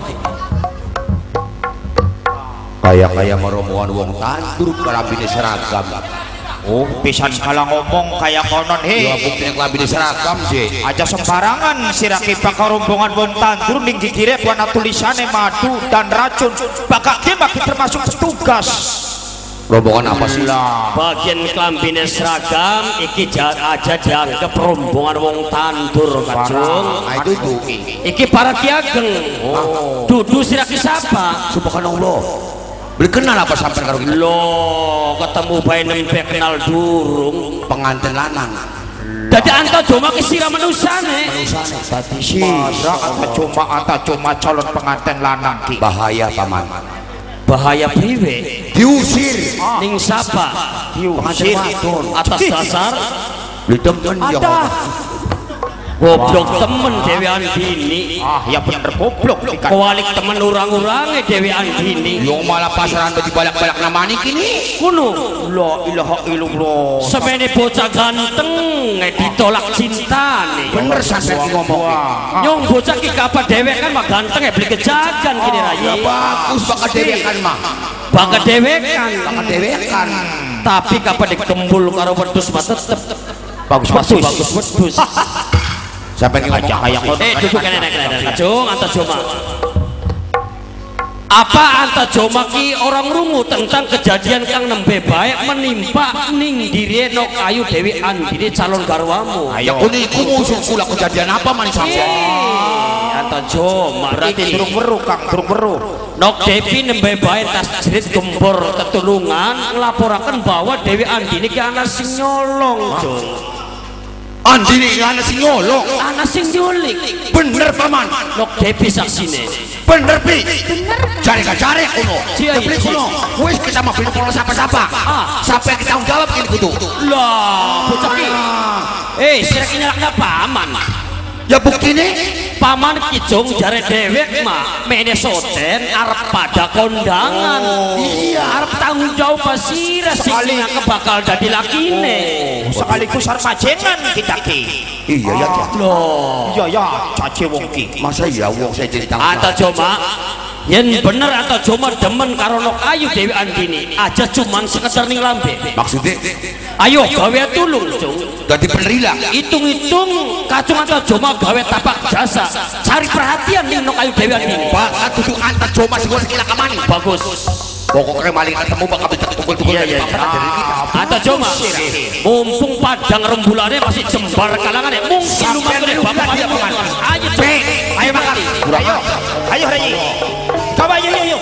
Speaker 4: Kayak meromongan wong tandur kelambine seragam.
Speaker 6: Oh, pisan kala ngomong kayak konon
Speaker 4: Ya
Speaker 6: he.
Speaker 4: buktinya kelambine seragam sih.
Speaker 6: Aja sembarangan siraki bakal rombongan wong tandur ning dikire warna tulisannya madu dan racun. Bakal dia makin termasuk petugas.
Speaker 4: Rombongan apa sih?
Speaker 5: Bagian kelambine seragam iki aja dianggap rombongan wong tandur Kacung.
Speaker 4: Nah, itu.
Speaker 5: Iki para kiageng. Dudu siraki sapa?
Speaker 4: Subhanallah. Beli kenal apa sampai karo kita?
Speaker 5: Loh, ketemu bae nembe kenal durung.
Speaker 4: Pengantin lanang.
Speaker 5: Dadi anta cuma kesira menusane.
Speaker 6: Tadi sih ata cuma calon pengantin lanang ki.
Speaker 4: Bahaya paman.
Speaker 5: Bahaya priwe?
Speaker 4: Diusir.
Speaker 5: Ning sapa?
Speaker 4: Pengantin wadon.
Speaker 5: Atas dasar
Speaker 4: Ditemen ya.
Speaker 5: goblok temen Dewi Andini.
Speaker 6: Ya bener goblok ikan.
Speaker 5: Kualik temen urang-urangnya Dewi Andini.
Speaker 4: Yang malah pasaran bagi balak-balak namanya kini.
Speaker 5: Kuno
Speaker 6: La ilaha illallah.
Speaker 5: semene bocah ganteng ditolak cinta nih.
Speaker 4: Bener sampai ngomong.
Speaker 5: Nyong bocah ki kapan dewek kan mah ganteng beli kejagan kini
Speaker 4: Ya
Speaker 5: rayi.
Speaker 4: bagus bakal dewekan mah.
Speaker 5: Bakal dewekan.
Speaker 4: Bakal dewekan.
Speaker 5: Tapi kapan dikembul karo wedhus mah tetep
Speaker 4: Bagus
Speaker 5: wedhus.
Speaker 4: Sampai ngomong kayak
Speaker 5: Duduk nenek Kacung anta cuma. Apa anta cuma ki orang rungu tentang kejadian kang nembe baik menimpa ning diri Nok Ayu Dewi Andini calon garwamu.
Speaker 4: ya kuni musuh kula kejadian apa man sampe.
Speaker 5: Anta cuma
Speaker 6: Berarti durung weruh Kang, durung weruh.
Speaker 5: Nok Devi nembe bae tas jerit gempor tetulungan nglaporaken bahwa Dewi Andini ki anak sing nyolong, Jung.
Speaker 4: Andini ana sing nyolong.
Speaker 5: Anak sing nyulik.
Speaker 4: Bener paman.
Speaker 5: Nok Devi saksine.
Speaker 4: Bener pi. Cari kuno.
Speaker 5: Cia,
Speaker 4: Beli
Speaker 5: cia.
Speaker 4: kuno. Wis kita mau beli pola siapa-siapa. Sampai kita tanggung jawab ini kudu.
Speaker 5: Lah, bocah ki. Sirek nyalakna paman.
Speaker 4: Ya buktine
Speaker 5: Paman ki Jung jare dhewek mah mene soten arep pada kondangan. Iya, arep tanggung jawab pasira sing bakal dadi lakine.
Speaker 6: Sekaligus arep majengan kita ki.
Speaker 4: iya ya.
Speaker 5: Loh,
Speaker 6: Iya ya, cace wong ki.
Speaker 4: Masa iya wong saya jadi tanggung
Speaker 5: anta cuma Yen bener atau cuma demen karo nok ayu Dewi Andini aja cuman sekedar ning lambe.
Speaker 4: Maksudnya
Speaker 5: Ayo gawe tulung cung.
Speaker 4: dadi penerilah.
Speaker 5: Hitung-hitung kacung atau cuma gawe tapak jasa. Cari perhatian ning nok ayu Dewi Andini.
Speaker 4: Bakal tutup antar cuma sing kira kamani.
Speaker 5: Bagus.
Speaker 4: Pokoknya maling ketemu bakal pukul-pukul dari papan dari kita.
Speaker 5: Atau cuma mumpung padang rembulannya masih jembar kalangan ya mungkin lumayan bapak pada makan. Ayo cung.
Speaker 6: Ayo makan. Ayo Rai. Coba ayo.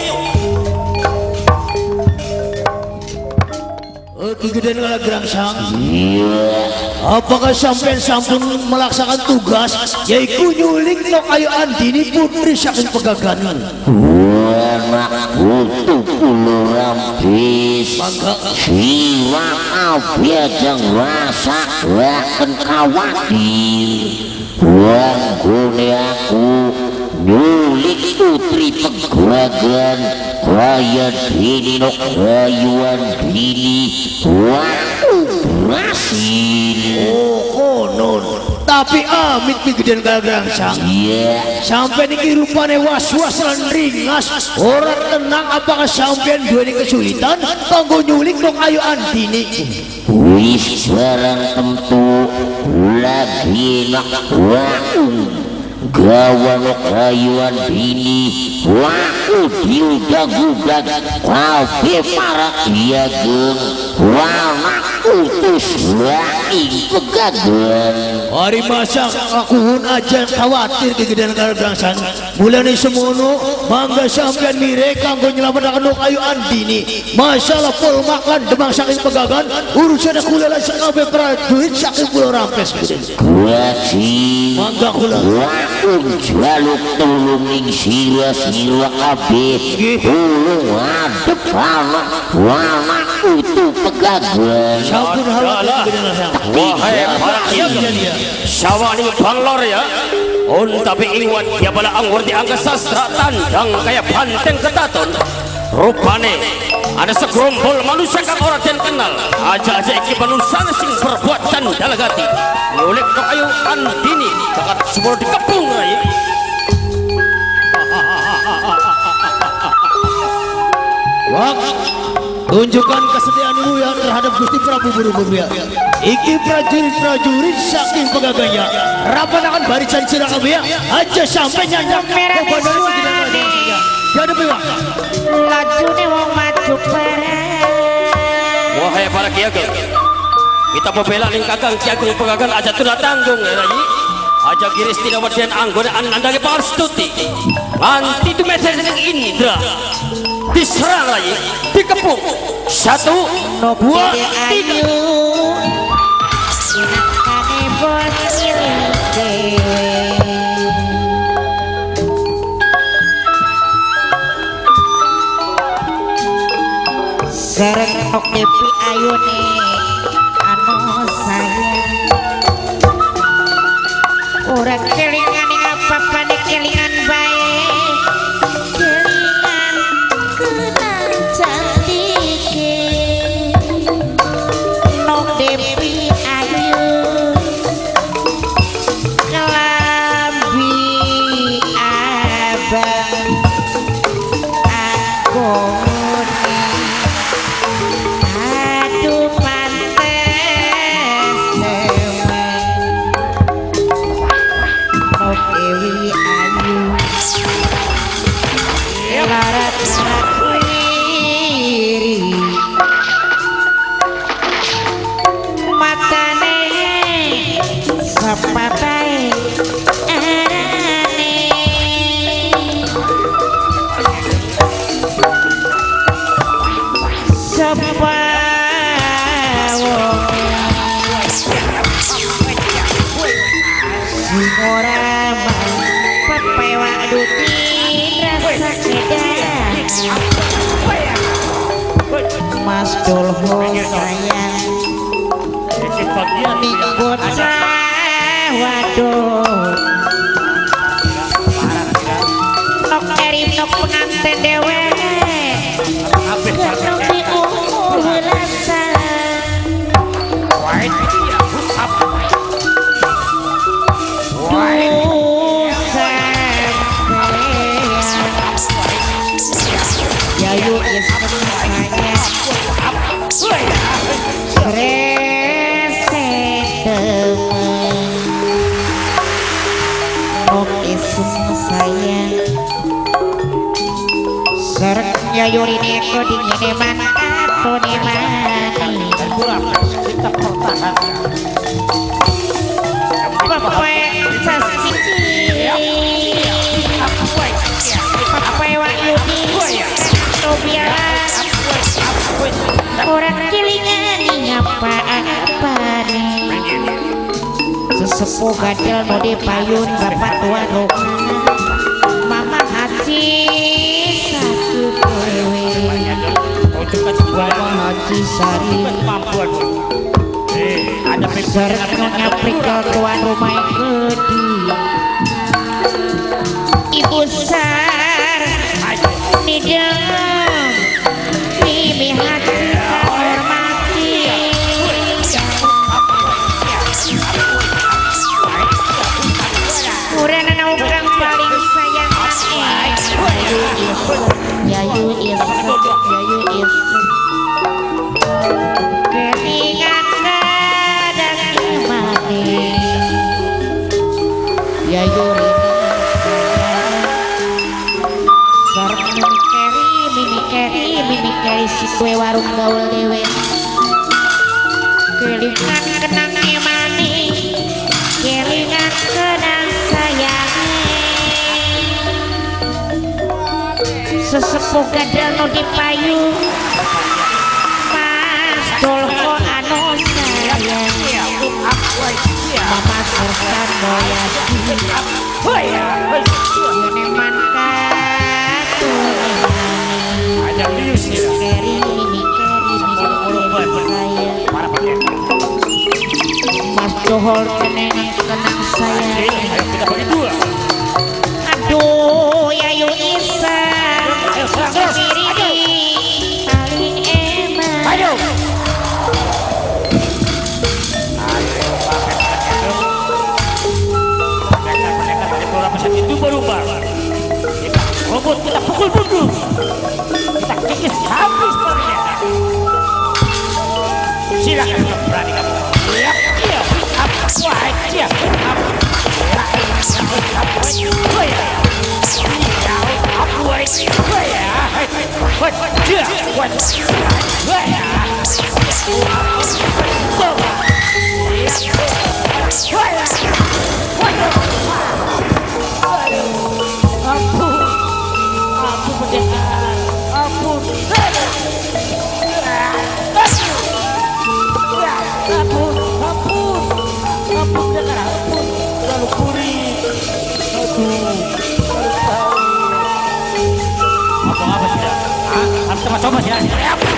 Speaker 7: Kegedean ngala gerangsang. Apakah sampean sampun melaksanakan tugas yaitu nyulik nok ayu Andini putri saking pegagan?
Speaker 8: Butuh pulau rampis siwa abjang rasa waken khawatir wanggone aku nyulik putri pegagan kaya dini nok ayuan dini waktu berhasil.
Speaker 7: Oh konon. Tapi amit kegedean ngala gerangsang. Sampai niki rupane was-was lan ringas ora tenang apakah sampean duweni kesulitan kanggo nyulik nok ayu Andini?
Speaker 8: Wis barang tentu lagi nak waung gawa nok ayu Andini waku diudag-udag kabeh para kiageng wana utus waing pegagan.
Speaker 7: Hari masa aku aja khawatir kegedean ngala gerangsang. Mulane semono mangga sampean mire kanggo nyelametake nok ayu Andini. Masalah polmak lan demang saking pegagan urusan kula lan sakabeh prajurit saking pulau Rampes.
Speaker 8: Kuaci
Speaker 7: Mangga kula.
Speaker 8: waung jaluk tulung ning sira-sira kabeh tulung adep anak wana utuh pegagan.
Speaker 7: Sampun halal kegedean ngala.
Speaker 5: Wahai para kiageng sawani balor ya tapi iwat dia bala anggur di angka sastra tandang kayak banteng ketaton rupane ada segerombol manusia kang ora den kenal aja iki manusia sing berbuat candal gati nyulik nok ayu Andini bakat semua dikepung Rai.
Speaker 7: Wak, tunjukkan kesetiaanmu ya terhadap Gusti Prabu Buru-Buru ya. Iki prajurit-prajurit saking pegagannya. Rapatakan barisan sira kabeh ya. Aja sampai nyandak kobanan ya. Jadi piwak.
Speaker 3: Lajune wong maju bareng.
Speaker 5: Wahai para kiageng kita membela ning kakang kiageng pegagan aja tuna tanggung ya Rai. Aja giris tidak wadian anggone anandage pangastuti nganti itu mesin Indra diserang lagi dikepung 1 2 3
Speaker 3: Sinakane bocil dewe. Gareng nok depi ayune anu sayang. Ora kelingan apa-apane kelingan bae. Kelingan kenang cantike. Nok depi ayu. Kelambi abang. Angkone. Aduh pantes demen. Nok Dewi Ayu larat-larat wiri matane sepapai arane sepa sing ora mau pepewa dutin rasa kedah Mas Dolho sayang nikut waduh nok erim nok pengantin dewe nok diumur rasa
Speaker 9: ya yurine kodingine man atone mani
Speaker 6: kita pertahankan
Speaker 9: Papai sasiki Papai wahyudi Tobias orang kilingan ngapa-apa sesepuh gadel mau dipayun bapak tua roka mama hati satu kowe mama hati sari
Speaker 6: ada
Speaker 9: serengnya prikal tuan rumah gede ibu sar nidang mimi hati hormati kurang naukang paling sayang yayu is kelingan kadang mati yayu mimi keri si kue warung gaul dewe kelingan kenang emani kelingan kenang sayangi sesepuh gadel no dipayu mas dolko anu sayang mama sersan moyati yeneman Mas Johor keneng kenang saya aduh yayu isa sendiri paling emak
Speaker 6: itu berubah robot kita pukul mundur kita kikis habis ternyata silakan berani kamu siap iya apa siap coba sih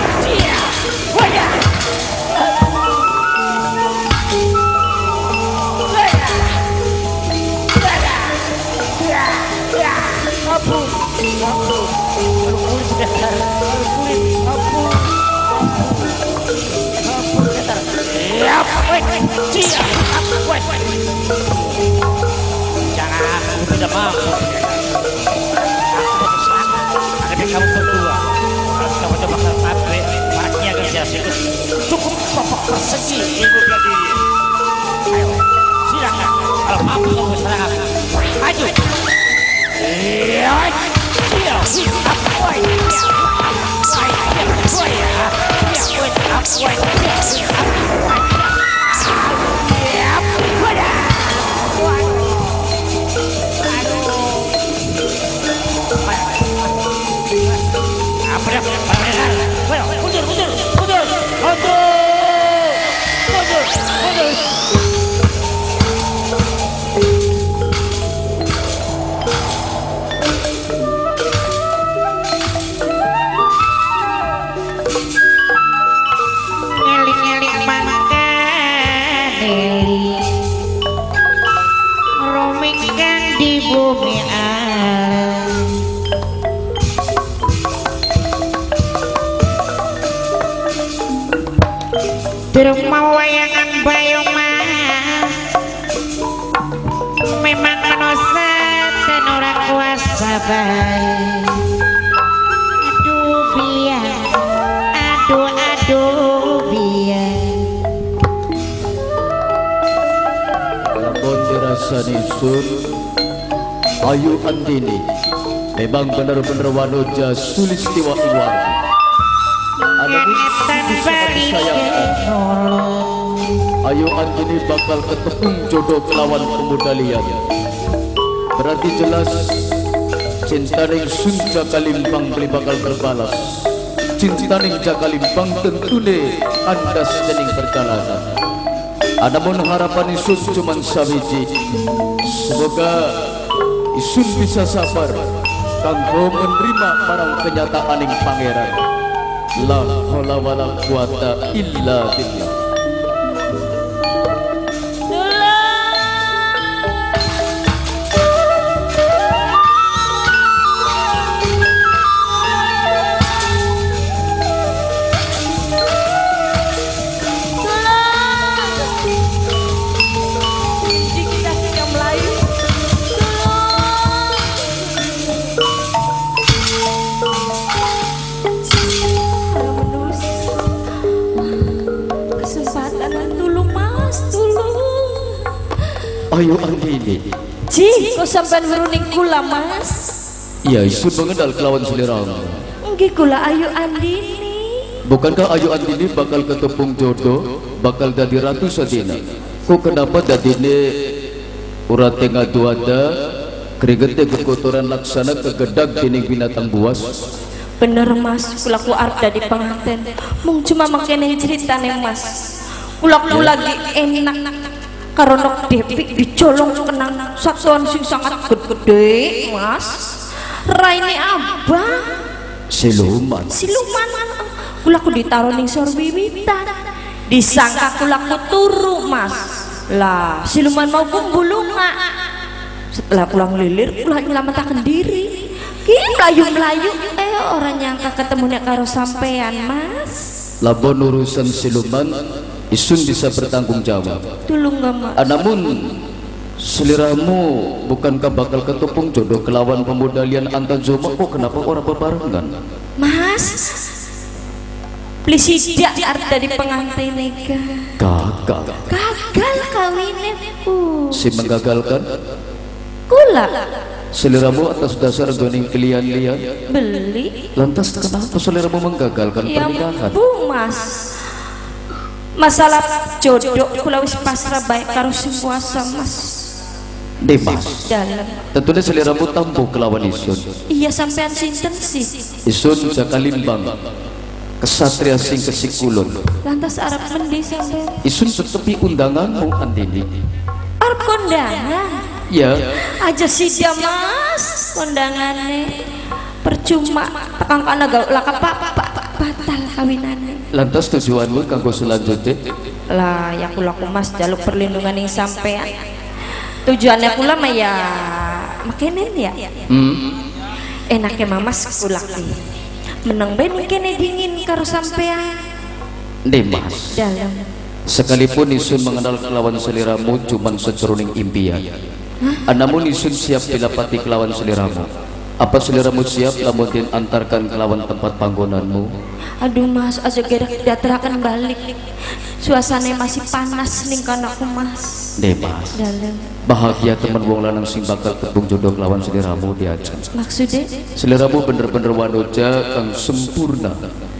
Speaker 6: jangan aku tidak mampu tapi kamu berdua coba ke pabrik paraknya kerja cukup pokok persegi ibu berdiri ayo silakan kalau mampu kamu serang aku maju
Speaker 9: Derma wayangan bayoma memang menosa dan ora kuasa bae aduh biar aduh biar
Speaker 7: lamun dirasani sun ayu andini memang benar-benar wanoja Sulistiwa Iwardi. Adapun sungguh sangat disayangkan, Ayu Andini bakal ketepung jodoh kelawan pemuda liar. Berarti jelas cinta ning Sun Jakalimbang beli bakal terbalas. Cinta ning Jakalimbang tentune kandas dening perjalanan. Adapun harapan Isun cuman sawiji, semoga Isun bisa sabar kanggo menerima marang kenyataaning pangeran. La haula wala quwata illa billah. Ayu Andini,
Speaker 3: Ji, kok sampean weruning kula Mas?
Speaker 7: iya Isun mengenal kelawan seliramu.
Speaker 3: Nggih kula Ayu Andini.
Speaker 7: Bukankah Ayu Andini bakal ketepung jodoh, bakal jadi ratu sadina? Kok kenapa dadine urat tengah duada, keringetnya kekotoran laksana kegedag dening binatang buas?
Speaker 3: Bener Mas, kula ku arep dadi pengantin. Mung cuma makene ceritane Mas. Kula lagi enak karo nok Depi dicolong kenang satuan sing sangat gede Mas. Raine abang
Speaker 7: Siluman.
Speaker 3: Kula ku ditaruh ning sor wiwitan. Disangka kula ku turu Mas. Lah siluman mau kumbulunga. Setelah pulang lilir kula nyelametaken diri. Ki melayu-melayu orang nyangka ketemunya karo sampean Mas.
Speaker 7: Labon urusan siluman Isun bisa bertanggung jawab.
Speaker 3: Tulung nggak Mas?
Speaker 7: Namun seliramu bukankah bakal ketepung jodoh kelawan pemuda lian Antazoma? Kok kenapa orang bebarengan?
Speaker 3: Mas, please tidak arep dari pengantin nikah. Gagal kawinnya
Speaker 7: Si menggagalkan?
Speaker 3: Kula.
Speaker 7: Seliramu atas dasar goning kelian-lian?
Speaker 3: Beli.
Speaker 7: Lantas kenapa seliramu menggagalkan pernikahan?
Speaker 3: Bu Mas, masalah jodoh kula wis pasrah bae karo sing kuasa Mas.
Speaker 7: Mas.
Speaker 3: Dalam.
Speaker 7: Tentunya seliramu tambuh kelawan Isun.
Speaker 3: Iya sampean sinten sih?
Speaker 7: Isun Jakalimbang, kesatria sing Kesikulun.
Speaker 3: Lantas arep mendi sampean?
Speaker 7: Isun setepi undanganmu Andini.
Speaker 3: Arep kondangan?
Speaker 7: Ya.
Speaker 3: Aja sih dia Mas, kondangannya percuma. Kang kana gaul laka batal kawinane.
Speaker 7: Lantas tujuanmu kanggo selanjutnya?
Speaker 3: Lah ya kula Mas jaluk perlindungan yang sampean. Tujuannya kula mah ya makene ya. Enake mamas kula ki. Meneng ben kene dingin karo sampean.
Speaker 7: Mas.
Speaker 3: Dalam.
Speaker 7: Sekalipun Isun mengenal kelawan seliramu cuman secerunning impian. Namun Isun siap dilapati kelawan seliramu. Apa seliramu siap lamun antarkan kelawan tempat panggonanmu?
Speaker 3: Aduh Mas, aja gerak daterakan balik. Suasana masih panas ning kanakku Mas.
Speaker 7: Mas.
Speaker 3: Dalam.
Speaker 7: Bahagia teman wong lanang sing bakal ketepung jodoh kelawan seliramu diajak.
Speaker 3: Maksudnya?
Speaker 7: Seliramu bener-bener wanoja kang sempurna.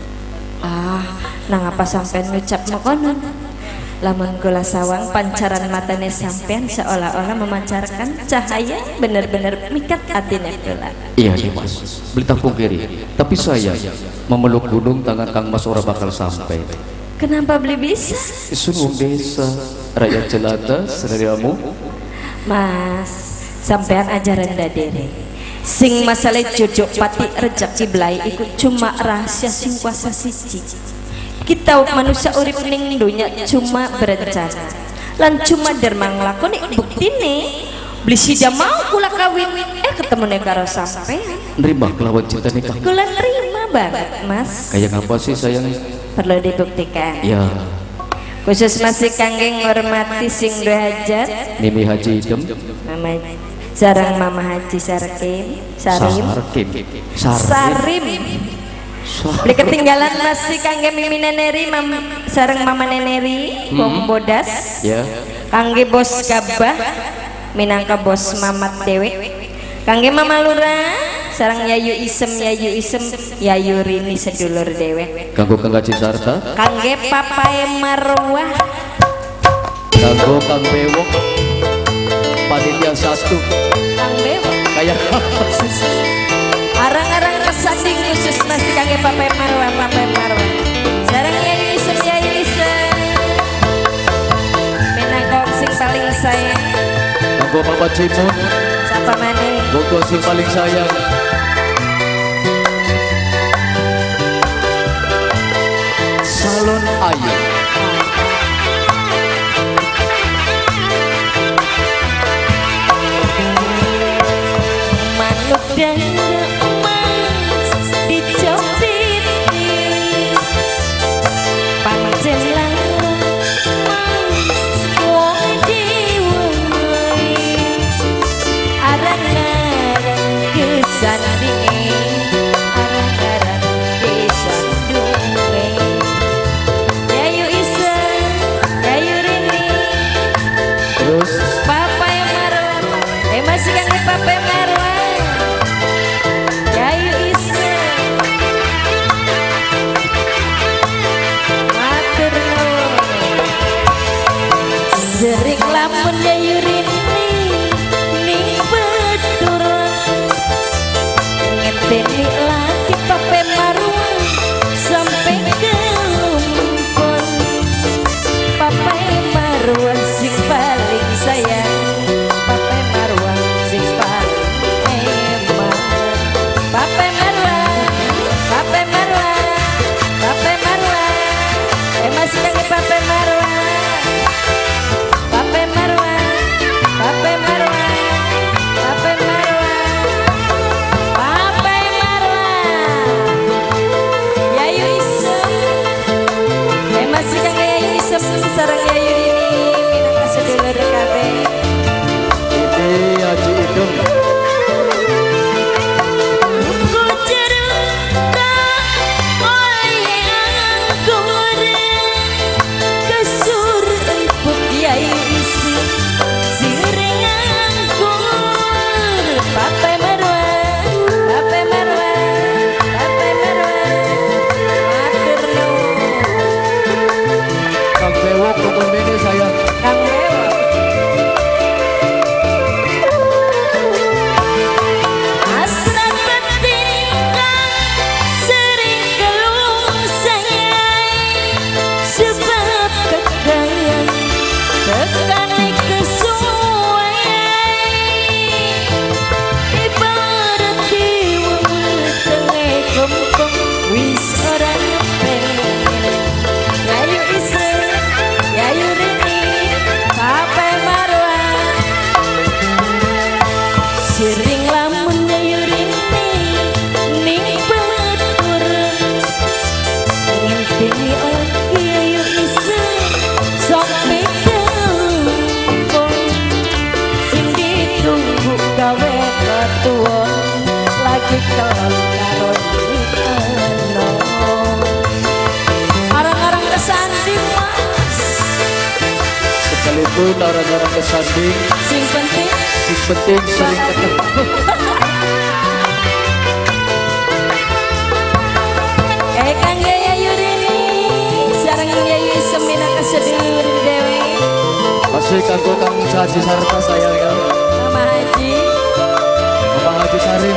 Speaker 3: Nang apa sampean ngucap makonon? Lamun kula sawang pancaran matane sampean seolah-olah memancarkan cahaya bener-bener mikat atine kula.
Speaker 7: Iya Mas, berita pungkiri. Tapi saya memeluk gunung tangan Kang Mas ora bakal sampai.
Speaker 3: Kenapa beli bisa?
Speaker 7: Isun wong desa, rakyat jelata, seliramu.
Speaker 3: Mas, sampean ajaran dadere. Sing masalah jojo pati rejeki belai iku cuma rahasia sing kuasa siji. Kita manusia urip ning dunya cuma berencana lan cuma dermang nglakoni buktine beli sida mau kula kawin ketemu karo sampean
Speaker 7: Nerima kelawan cinta nikah.
Speaker 3: kula nerima banget Mas.
Speaker 7: Kayak apa sih sayang?
Speaker 3: Perlu dibuktikan
Speaker 7: Ya.
Speaker 3: khusus masih kangge ngormati sing duwe hajat
Speaker 7: Mimi Haji Idem.
Speaker 3: Mama sareng Mama Haji Sarim. Beli ketinggalan masih kangge Mimi Neneri sareng Mama Neneri wong bodas
Speaker 7: Ya.
Speaker 3: kangge bos Gabah minangka bos Mamat Dewe kangge Mama Lura sarang Yayu Isem Yayu Rini sedulur dewe
Speaker 7: Kanggo Kang Gaji Sarta,
Speaker 3: kangge Papae Marwah,
Speaker 7: kanggo Kang Bewok, panitia satu
Speaker 3: Kang Bewok
Speaker 7: kayak
Speaker 3: arang-arang kesanding khusus masih kangge Papae Marwah sarang Yayu Isem menangkong sing paling sayang
Speaker 7: kanggo Papa Cimun,
Speaker 3: siapa mana
Speaker 7: Bogo sing paling sayang. Salon Ayu,
Speaker 3: manuk dan emas dicopiti pancen larang wong diwehi arang-arang kesandinge arang-arang kesandunge Yayu Isem Yayu Rini
Speaker 7: terus
Speaker 3: Papae Marwah masih kangge Papae Marwah Yayu Isem matur nuwun sering lamun Yayu Rini ning bedur ngenteni lagi Papae Marwah sampai kelumpun Papae Marwah sing paling sayang Papae Marwah sing paling emang Papae Marwah masih kangge Papae Marwah Yayu Isem masih kangge Yayu Isem sareng Yayu Rini minangka sedulur kabeh
Speaker 7: ini Haji Idung, Kang Bewok rukun ini sayang.
Speaker 3: Kang Bewok asrat ketinggang sering gelung sayang sebab kegayang tekani kesuwen ibarat diwung tengah kempeng wis ora nyepeng Yayu Isem Yayu Rini Papae Marwah sering lamun Yayu Rini ning betur ngenteni lagi Yayu Isem sampai kelumpung sing ditunggu gawe ketuon lagi kelon karo dikeno arang-arang kesanding mas
Speaker 7: Sekalipun orang-orang kesanding,
Speaker 3: sing penting
Speaker 7: sering ketemu.
Speaker 3: kangge Yayu Rini sareng Yayu Isem minangka sedulur dewe
Speaker 7: Masih kanggo Kang Haji Sarta sayang ya,
Speaker 3: Mama Haji
Speaker 7: Bapak Haji Sarim,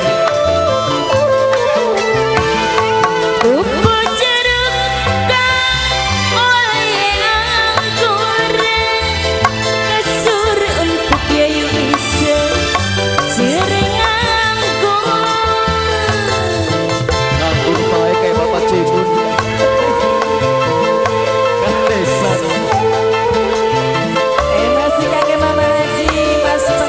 Speaker 3: Rupo jeruk kang oleh anggur kesur untuk Yayu Isem sering anggur
Speaker 7: nganggur baik kayak Bapak Cimun, Kang Desan,
Speaker 3: masih kangge Mama Haji Mas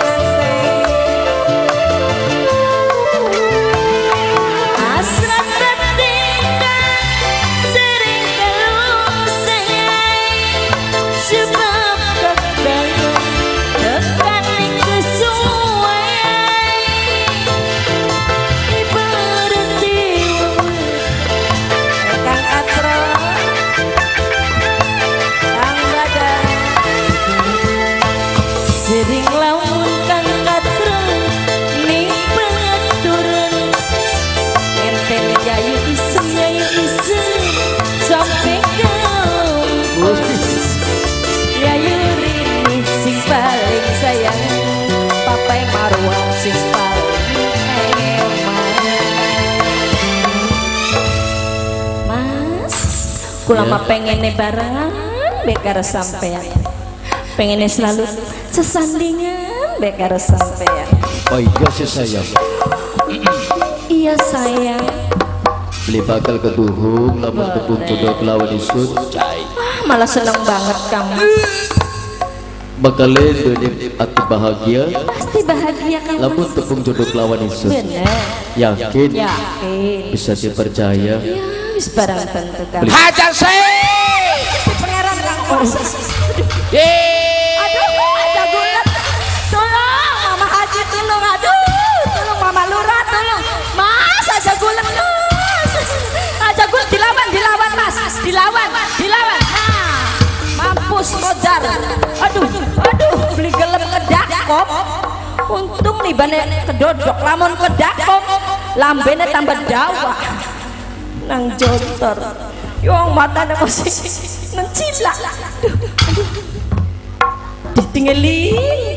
Speaker 3: kula mah pengennya barengan bekar sampean, pengennya selalu sesandingan bekar sampean.
Speaker 7: Oh iya sih sayang.
Speaker 3: Iya sayang.
Speaker 7: Beli bakal keduhung lamun tepung jodoh kelawan isun.
Speaker 3: Malah seneng banget kamu.
Speaker 7: Bakalin benih hati bahagia.
Speaker 3: Pasti bahagia kamu.
Speaker 7: Lamun tepung jodoh kelawan isun.
Speaker 3: Bener.
Speaker 7: Yakin?
Speaker 3: Yakin.
Speaker 7: Bisa dipercaya.
Speaker 3: Ya, wis barang tentu kamu.
Speaker 2: Hajar sih.
Speaker 3: Pangeran Kang Proses.
Speaker 2: Aduh,
Speaker 3: ada gulat. Tolong Mama Haji, tolong. Aduh, tolong Mama Lurah, tolong. Mas, ada gulat. Ada gulat, dilawan Mas. Dilawan. Nah, mampus modar. Aduh, beli gelem kedakop. Untung nih bane kedodok, lamun kedakop, lambene tambah dawa. Nang jontor. Yung matanya masih mencilak. Aduh. Ditinggalin.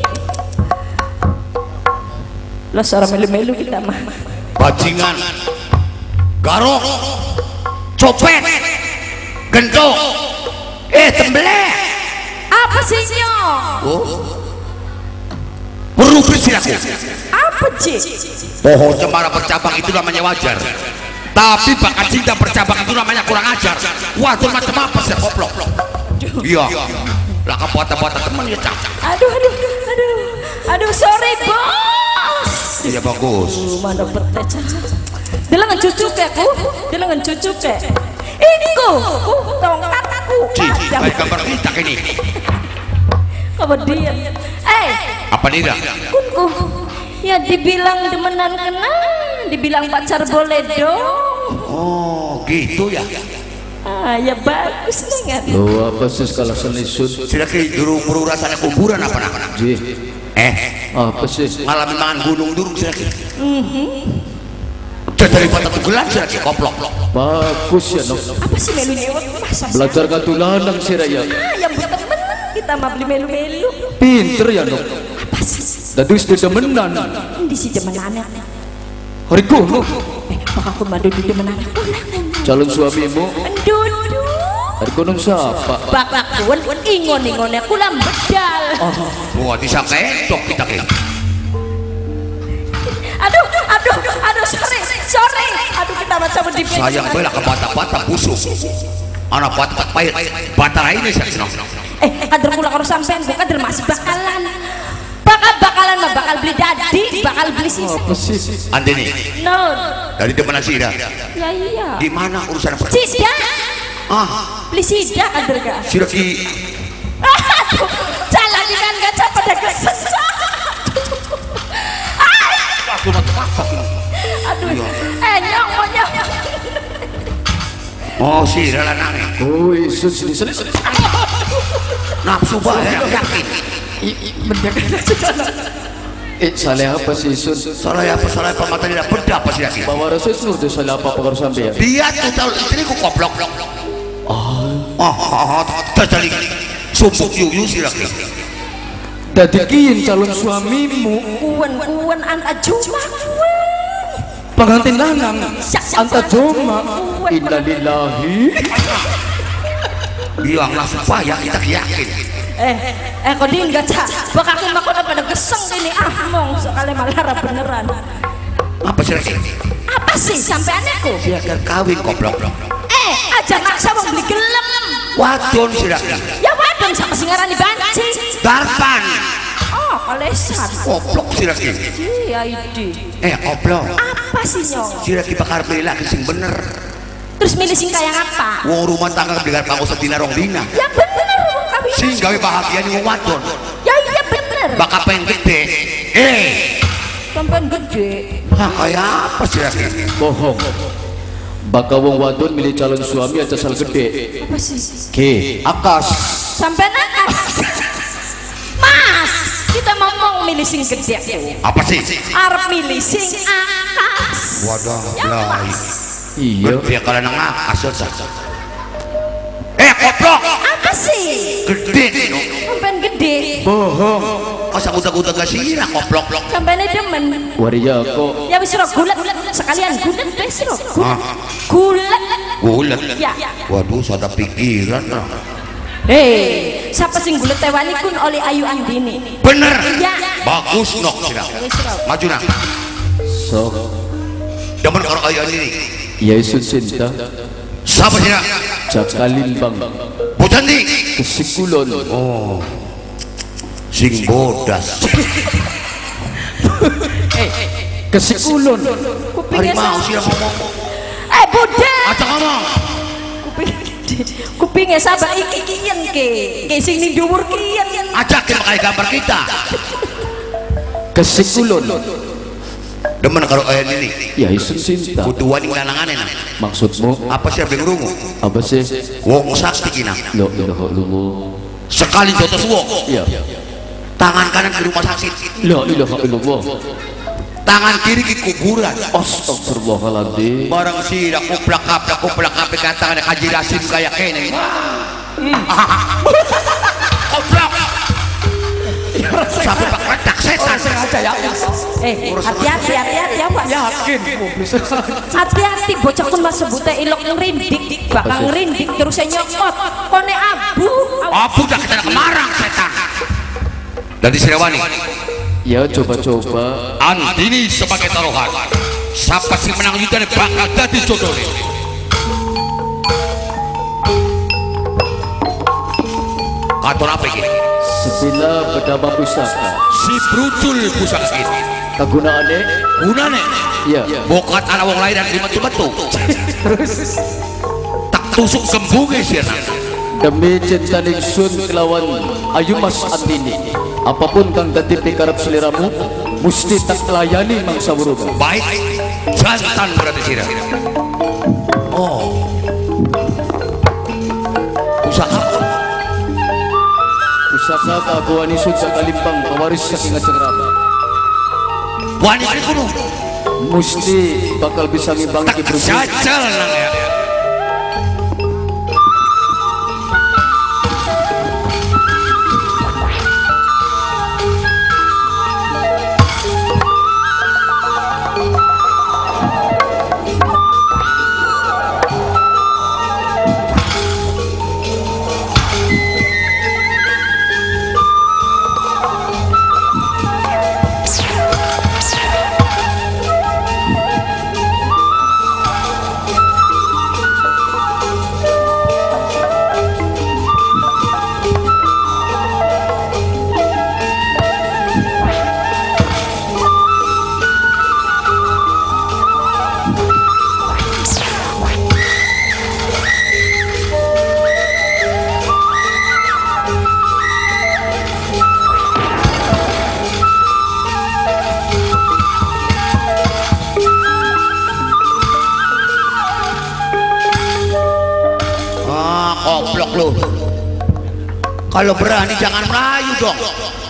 Speaker 3: Lo seorang melu-melu kita mah.
Speaker 4: Bajingan, garok, copet, gendong, tembeleh.
Speaker 3: Apa sih nyo?
Speaker 4: Oh, berubah sih aku.
Speaker 3: Apa sih?
Speaker 4: Pohon cemara bercabang itu namanya wajar, tapi bakat cinta bercabang itu namanya kurang ajar. Waduh, macam apa sih koplok? Iya, lah kebuatan teman ya cak.
Speaker 3: Aduh, sorry bos.
Speaker 4: Iya bagus.
Speaker 3: Mana berteca? Delengan cucu ke ku, delengan cucu ke. Iku, tongkatku.
Speaker 4: Baik gambar kita ini.
Speaker 3: Kemudian,
Speaker 4: Apa nih dah?
Speaker 3: kunku. Ya dibilang demenan kena, dibilang pacar boleh dong.
Speaker 4: Oh, gitu ya.
Speaker 3: Ya bagus nih.
Speaker 7: Lo apa sih kalau senisun?
Speaker 4: Sudah ke juru rasanya kuburan apa nak?
Speaker 7: Apa sih?
Speaker 4: Ngalamin mangan gunung durung sudah ke. Dari batu tugelan sudah ke koplok.
Speaker 7: Bagus ya nok.
Speaker 3: Apa sih melu masa?
Speaker 7: Belajar katulanang sih raya.
Speaker 3: Yang temen kita mah beli melu-melu.
Speaker 7: Pinter ya nok.
Speaker 3: Apa sih?
Speaker 7: Dadus di demenan.
Speaker 3: Di si demenannya.
Speaker 7: Hariku.
Speaker 3: Aku madu di demenannya.
Speaker 7: Calon suamimu.
Speaker 3: Dudu.
Speaker 7: Hariku nung siapa?
Speaker 3: Bakakun ingon-ingonnya kulam bedal.
Speaker 4: Wah, disangka endok kita ke.
Speaker 3: Aduh, sorry. Aduh, kita macam di
Speaker 4: Sayang bela ke bata-bata busuk. Anak bata pahit, bata lainnya sih.
Speaker 3: Kader pulang harus sampean, bukan kader masih bakalan mah bakal beli dadi, bakal beli sisa.
Speaker 7: Apa sih?
Speaker 4: Ande nih,
Speaker 3: No.
Speaker 4: dari depan sida.
Speaker 3: Ya iya.
Speaker 4: Gimana urusan apa?
Speaker 3: Sida. Beli sida kader ka.
Speaker 4: Sudah ki.
Speaker 3: Aduh, jalan kan gak capek dah keses. Aduh, nyong.
Speaker 4: Oh, sih lanangnya.
Speaker 7: Oh, isun sini.
Speaker 4: Nafsu banget, yakin.
Speaker 7: Salah apa sih isun?
Speaker 4: Salah apa mata tidak beda apa sih lagi?
Speaker 7: Bawa rasa isun udah salah apa pengaruh sampai ya?
Speaker 4: Dia tuh tahu istriku koplok. Terjadi sumpuk yuyu sih lagi.
Speaker 7: Dadi kiin calon suamimu.
Speaker 3: Kuwen anta cuma
Speaker 7: Pengantin lanang anta joma. Innalillahi.
Speaker 4: Bilang langsung payah kita yakin.
Speaker 3: Kok din gak cak bakakin makonan pada geseng ini mong sekali malara beneran.
Speaker 4: Apa sih lagi?
Speaker 3: Apa sih sampai anehku?
Speaker 4: Dia akan kawin koplok.
Speaker 3: Aja maksa mau beli gelem.
Speaker 4: Wadon sih lagi.
Speaker 3: Ya wadon sama singaran di banci.
Speaker 4: Darpan.
Speaker 3: Kalesan.
Speaker 4: Koplok sih lagi.
Speaker 3: Iya idi.
Speaker 4: Koplok.
Speaker 3: Apa sih nyong?
Speaker 4: Si lagi bakar beli lagi sing bener.
Speaker 3: Terus milih sing kayak apa?
Speaker 4: Wong rumah tangga beli kanggo sedina rong dina.
Speaker 3: Ya bener kami.
Speaker 4: Sing gawe bahagia nih wong wadon.
Speaker 3: Ya iya bener.
Speaker 4: Bakal pengen gede.
Speaker 3: Sampai gede.
Speaker 4: Kayak apa sih lagi?
Speaker 7: Bohong. Baka wong wadon milih calon suami aja sal gede.
Speaker 3: Apa sih?
Speaker 7: Akas.
Speaker 3: Sampai nakas. Mas, kita ngomong milih sing gede.
Speaker 4: Apa sih?
Speaker 3: Arep milih sing akas.
Speaker 4: Waduh, lain.
Speaker 7: Iya.
Speaker 4: Dia kalau nang akas. Koplok.
Speaker 3: Asik.
Speaker 4: Gede no.
Speaker 3: Sampean gede.
Speaker 7: Bohong.
Speaker 4: Masa udah gak sirah koplok.
Speaker 3: Sampean demen.
Speaker 7: Waria kok.
Speaker 3: Ya wis ro gulet sekalian gulet wis ro. Gulet.
Speaker 4: Gulet.
Speaker 3: Ya.
Speaker 4: Waduh, ada pikiran.
Speaker 3: Siapa sing gulet tewani kun oleh Ayu Andini.
Speaker 4: Bener.
Speaker 3: Ya.
Speaker 4: Bagus nok sirah. Maju nak.
Speaker 7: Sok.
Speaker 4: Demen karo Ayu Andini.
Speaker 7: Yesus cinta.
Speaker 4: Siapa sirah?
Speaker 7: Jakalimbang.
Speaker 4: Bocanti.
Speaker 7: Kesikulon.
Speaker 4: Oh. Sing bodas.
Speaker 7: Kesikulon.
Speaker 4: Hari mau sirah ngomong.
Speaker 3: Budak.
Speaker 4: Aja ngomong.
Speaker 3: Kupingnya sabar iki kiyen ke sing ning dhuwur kiyen.
Speaker 4: Ajak ke pakai gambar kita.
Speaker 7: Kesikulon.
Speaker 4: Demen kalau ayat ini.
Speaker 7: Ya Yesus cinta.
Speaker 4: Kudu wani lanangane nak.
Speaker 7: Maksudmu
Speaker 4: Apa sih yang ngrungu?
Speaker 7: apa sih?
Speaker 4: Wong sakti kina.
Speaker 7: La ilaha illallah.
Speaker 4: Sekali jotos wong.
Speaker 7: Ya.
Speaker 4: Tangan kanan ke rumah sakit.
Speaker 7: La ilaha illallah.
Speaker 4: Tangan kiri ke kuburan.
Speaker 7: Astagfirullahaladzim.
Speaker 4: Barang sih dak kuplak katakan kaji rasim kayak kene. Kuplak. Sampai pak retak setan.
Speaker 3: Hati-hati ya Pak.
Speaker 7: Yakin.
Speaker 3: Hati-hati bocah kun mas sebute ilok ngerindik, bakal ngerindik terus nyokot. Kone abu.
Speaker 4: Abu dah kita kemarang setan. Dari Sirawani.
Speaker 7: Ya coba-coba.
Speaker 4: Andini sebagai taruhan. Siapa sih menang juga bakal jadi jodoh. Kator apa ini?
Speaker 7: Sebila berdama pusaka.
Speaker 4: Si brutul pusaka ini.
Speaker 7: Kegunaannya?
Speaker 4: Gunane?
Speaker 7: Iya.
Speaker 4: Bokat anak wong lain dan batu-batu. Terus tak tusuk gembungnya sih.
Speaker 7: Demi cinta ningsun kelawan Ayu Mas Andini. Apapun kang dadi pikarep seliramu, mesti tak layani mangsa berubah.
Speaker 4: Baik, jantan berarti sirah. Oh, usaha
Speaker 7: Pusaka kaguani sujak kalimpang pewaris saking Ajeng Rama.
Speaker 4: wanita kudu
Speaker 7: Mesti bakal bisa ngimbangi
Speaker 4: tak
Speaker 7: berubah.
Speaker 4: jajal nang ya. Koplok lu. Kalau berani jangan melayu dong.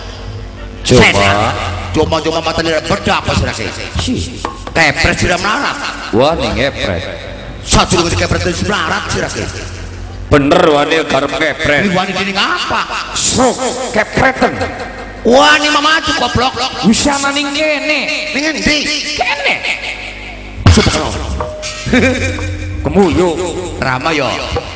Speaker 4: Coba mata lihat bedak pas lagi. Kepres sudah melarat.
Speaker 2: Wah nih ngepret.
Speaker 4: Satu lagi kepres itu melarat sih lagi.
Speaker 2: Bener wani karep kepret.
Speaker 4: Ini wani ini ngapa?
Speaker 2: Sok kepreten.
Speaker 4: Wani maju koplok.
Speaker 2: Bisa ning kene.
Speaker 4: Ning endi?
Speaker 2: Kene.
Speaker 4: Subhanallah.
Speaker 2: Kemuyu.
Speaker 4: Rama yo.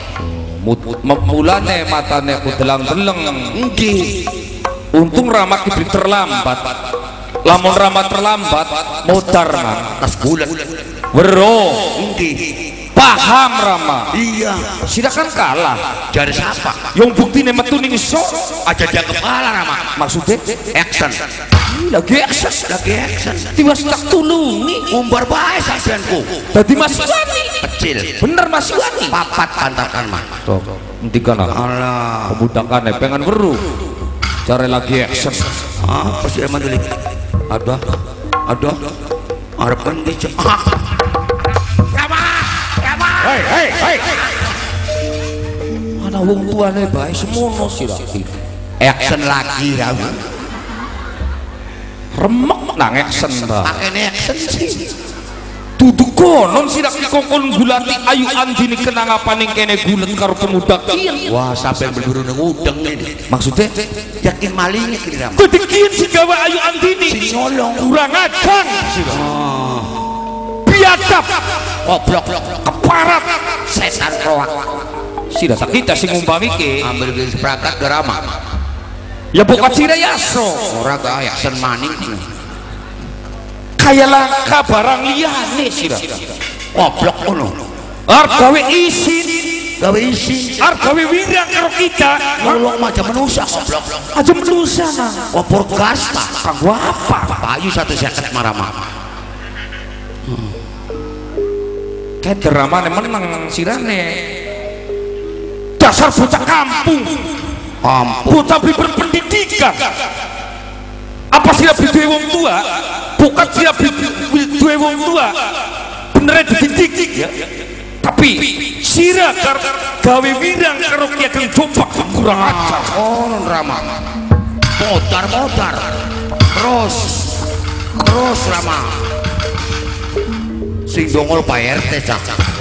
Speaker 2: Mulane matane ku delang-deleng.
Speaker 4: Nggih.
Speaker 2: Untung Rama kibri terlambat. Lamun Rama terlambat mutar man.
Speaker 4: Tas bulan.
Speaker 2: Wero.
Speaker 4: Nggih.
Speaker 2: Paham Rama.
Speaker 4: Iya.
Speaker 2: Silakan kalah.
Speaker 4: Dari siapa?
Speaker 2: Yang bukti metu ning iso
Speaker 4: Aja dia kepala Rama.
Speaker 2: maksudnya
Speaker 4: Action.
Speaker 2: lagi action
Speaker 4: Lagi action.
Speaker 2: tiwas tak tulungi
Speaker 4: Umbar bae saksianku.
Speaker 2: tadi masih wani
Speaker 4: Kecil.
Speaker 2: bener masih wani
Speaker 4: Papat pantakan mah.
Speaker 2: tuh hentikan lah
Speaker 4: Allah.
Speaker 2: kebudakan pengen weru cari lagi action
Speaker 4: Apa sih emang dulu? Ada. Harapan bisa.
Speaker 2: hei mana wong tuane bae semono sih lagi
Speaker 4: Action lagi Rama.
Speaker 2: remek nang action ta
Speaker 4: Pakai action sih.
Speaker 2: duduk konon sidak dikongkon gulati ayu andini kenang apa ning kene gulet karo pemuda kian.
Speaker 4: Wah, sampai berburu nang udeng ini.
Speaker 2: Maksudnya
Speaker 4: Yakin malingnya kira.
Speaker 2: gede kian si gawa ayu andini
Speaker 4: Si nyolong.
Speaker 2: kurang ajar biadab
Speaker 4: Goblok,
Speaker 2: keparat
Speaker 4: setan roak.
Speaker 2: sidak kita sing ngumpami ke
Speaker 4: Ambil geus prakat garama.
Speaker 2: ya bokat sira yaso
Speaker 4: Ora gaya sen maning.
Speaker 2: kaya langka barang liyane sira
Speaker 4: Goblok ngono.
Speaker 2: arep gawe isin
Speaker 4: Gawe isi.
Speaker 2: arep gawe wirang karo kita
Speaker 4: Nolong macam manusia goblok.
Speaker 2: aja menusa nah
Speaker 4: Kompor gas Pak.
Speaker 2: kanggo apa
Speaker 4: Payu 150 marama.
Speaker 2: kayak drama menang sirane dasar bocah kampung
Speaker 4: Ampun.
Speaker 2: bocah beli berpendidikan apa siap duwe wong tua bukan siap duwe wong tua beneran dididik ya tapi sira gawe wirang karo Ki Ageng Jombak kurang ajar
Speaker 4: Oh, non Rama. Modar. Terus Rama. Sing dongol Pak RT cak.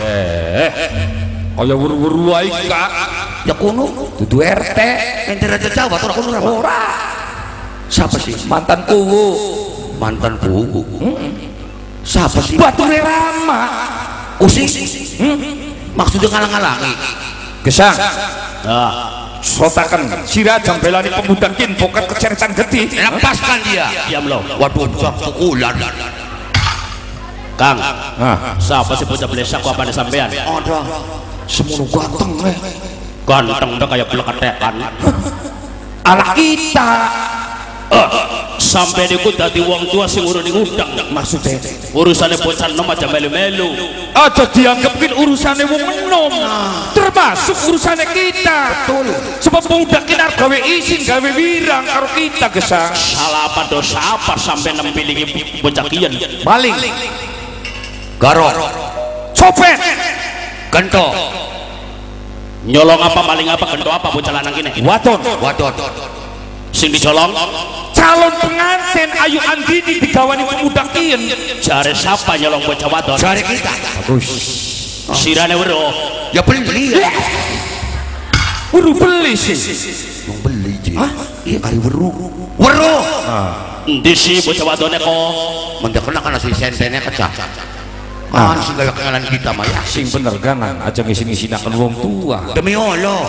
Speaker 2: kaya wuru-wuru wae Kak
Speaker 4: Ya kuno.
Speaker 2: dudu RT
Speaker 4: Ente Raja Jawa ora kuno Rama.
Speaker 2: ora
Speaker 4: Siapa sih?
Speaker 2: mantan kuwu
Speaker 4: Mantan buku. Siapa sih?
Speaker 2: bature Rama
Speaker 4: Using. Maksudnya ngalang-ngalangi.
Speaker 2: gesang sotakan sira jambelani pemuda kin pokat keceretan gede
Speaker 4: Lepaskan dia.
Speaker 5: Diam lo.
Speaker 4: Waduh, bak pukulan.
Speaker 5: Kang, siapa sih bocah blesak apa ada sampean?
Speaker 4: Ada.
Speaker 2: semono ganteng
Speaker 5: Ganteng dah kayak peleketekan.
Speaker 2: anak kita
Speaker 5: Sampai diku dadi wong tua sing urun ngundang.
Speaker 2: maksudnya
Speaker 5: Urusannya bocah nom aja melu-melu.
Speaker 2: aja dianggapin urusannya wong enom termasuk urusannya kita betul sebab pemuda kita gawe isin gawe wirang karo kita gesang
Speaker 5: Salah apa dosa apa sampai nempilingi bocah kian?
Speaker 2: maling
Speaker 4: Garok.
Speaker 2: copet
Speaker 4: Gento.
Speaker 5: Nyolong apa maling apa gendo apa bocah lanang kini?
Speaker 2: wadon
Speaker 5: Sing dicolong
Speaker 2: calon pengantin Ayu Andini digawani pemuda kian
Speaker 5: jare siapa nyolong bocah wadon?
Speaker 4: Jari kita.
Speaker 5: Sirane weruh.
Speaker 4: Ya beli ya.
Speaker 2: Uru beli sih
Speaker 4: Mau beli ji. Iya kali weru.
Speaker 5: Endi sih bocah wadone kok?
Speaker 4: Mendak kena kan si sentennya kecak. Sing gaya kengalan kita mah ya.
Speaker 2: sing bener ganan aja ngisi-ngisinakan wong tua
Speaker 4: Demi Allah.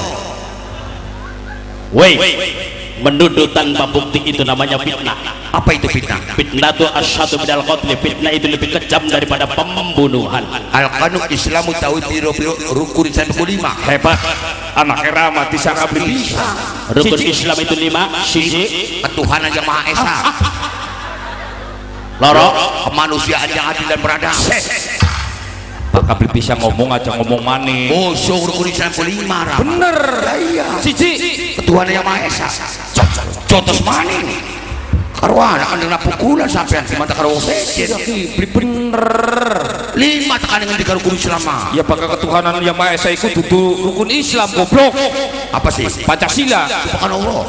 Speaker 5: Woi, menuduh tanpa bukti itu namanya fitnah.
Speaker 4: Apa itu fitnah?
Speaker 5: Fitnah itu asyhadu minal qatli. Fitnah itu lebih kejam daripada pembunuhan.
Speaker 4: Al-Qanun Islamu Tauhid rukun 105.
Speaker 2: hebat anak Rama disangka beli bisa
Speaker 5: Rukun Islam itu 5, siji
Speaker 4: Ketuhanan yang Maha Esa.
Speaker 5: loro
Speaker 4: Kemanusiaan yang adil dan beradab.
Speaker 2: bakal beli bisa ngomong aja ngomong manis
Speaker 4: Oh, so rukun Islam 5 Rama.
Speaker 2: bener
Speaker 4: Iya.
Speaker 2: siji
Speaker 4: Ketuhanan yang Maha Esa. Contoh mana ini? Karuana kan dengan pukulan sampean di mata karo sejen.
Speaker 2: beli bener
Speaker 4: 5 tekan dengan 3 rukun Islam.
Speaker 2: ya bakal ketuhanan yang Maha Esa itu dudu rukun Islam goblok
Speaker 4: Apa sih?
Speaker 2: Pancasila
Speaker 4: Subhan Allah.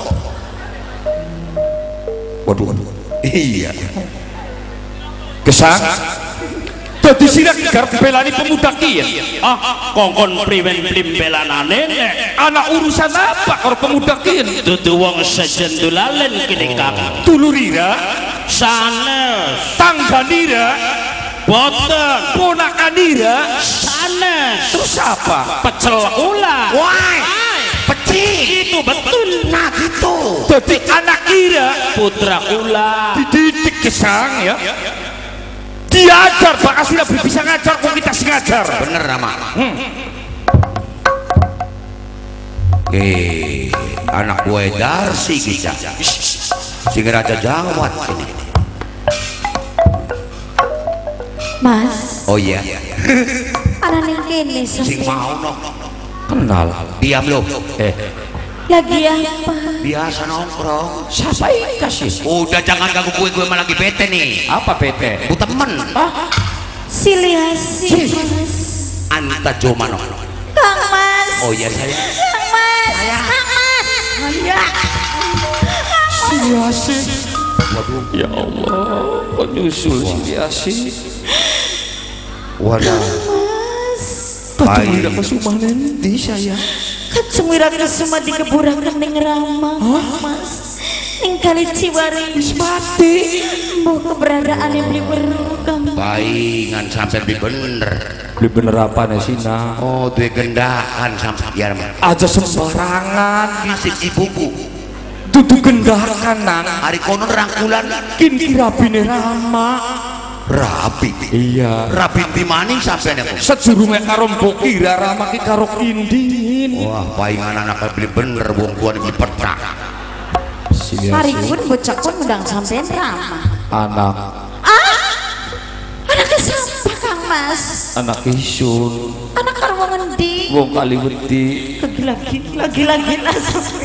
Speaker 4: Waduh. Iya.
Speaker 2: gesang dadi sirak garap belani pemuda kian
Speaker 5: kongkon priwen plim belanane
Speaker 2: anak urusan apa kalau pemuda kian
Speaker 5: dudu wong sejendulalen kini kang
Speaker 2: tulurira
Speaker 5: sanes
Speaker 2: tangganira
Speaker 5: boten
Speaker 2: ponakanira
Speaker 5: sanes
Speaker 2: terus apa
Speaker 5: pecel ulah
Speaker 4: Wah. Peci.
Speaker 5: itu betul.
Speaker 4: Nah gitu.
Speaker 2: dadi anak kira
Speaker 5: Putra ulah
Speaker 2: dididik gesang ya diajar bakal sila bisa ngajar kok kita sing ngajar
Speaker 4: Bener Rama. Anak gue Darsi kita. Sing Raja Jawat ini.
Speaker 1: Mas
Speaker 4: Oh iya.
Speaker 1: ana ning kene
Speaker 4: Sing mau no.
Speaker 2: kenal
Speaker 4: Diam lo.
Speaker 1: lagi apa
Speaker 4: Biasa nongkrong.
Speaker 2: siapa ini kasih
Speaker 4: Udah jangan ganggu gue malah lagi bete nih.
Speaker 2: apa PT
Speaker 4: Bu temen.
Speaker 1: Siliasi
Speaker 4: Anta Jomano.
Speaker 1: Kang Mas
Speaker 4: Oh iya saya.
Speaker 1: Kang Mas Kang Mas
Speaker 2: Siliasi ya Allah penyusul Siliasi
Speaker 4: Wadah.
Speaker 2: Kacung kesumah nanti saya.
Speaker 3: Kacung Wirakesuma dikeburakan ning Rama, Mas. Ning Kali Ciwari
Speaker 2: Wis mati.
Speaker 3: mbuh keberadaan yang beli berukam.
Speaker 4: Paingan sampai beli bener.
Speaker 2: Beli bener apa nih Sina?
Speaker 4: Oh, duwe gendakan sampai biar mah.
Speaker 2: Aja sembarangan.
Speaker 4: Ngasih ibuku.
Speaker 2: Dudu gendakan nang.
Speaker 4: Hari kono rangkulan
Speaker 2: Kin kirabine Rama.
Speaker 4: rapi.
Speaker 2: Iya.
Speaker 4: Rapi di maning sampai aku.
Speaker 2: Sejurunge karo mbok kira Rama ki karo Kindin.
Speaker 4: Wah, paingan anak beli bener wong tuane beli petak.
Speaker 3: Hari pun bocah pun undang sampean Rama.
Speaker 2: Anak
Speaker 3: Anaknya siapa Kang Mas?
Speaker 2: anak isun.
Speaker 3: Anak karo wong endi?
Speaker 2: Wong Kaliwedi.
Speaker 3: Gila-gila.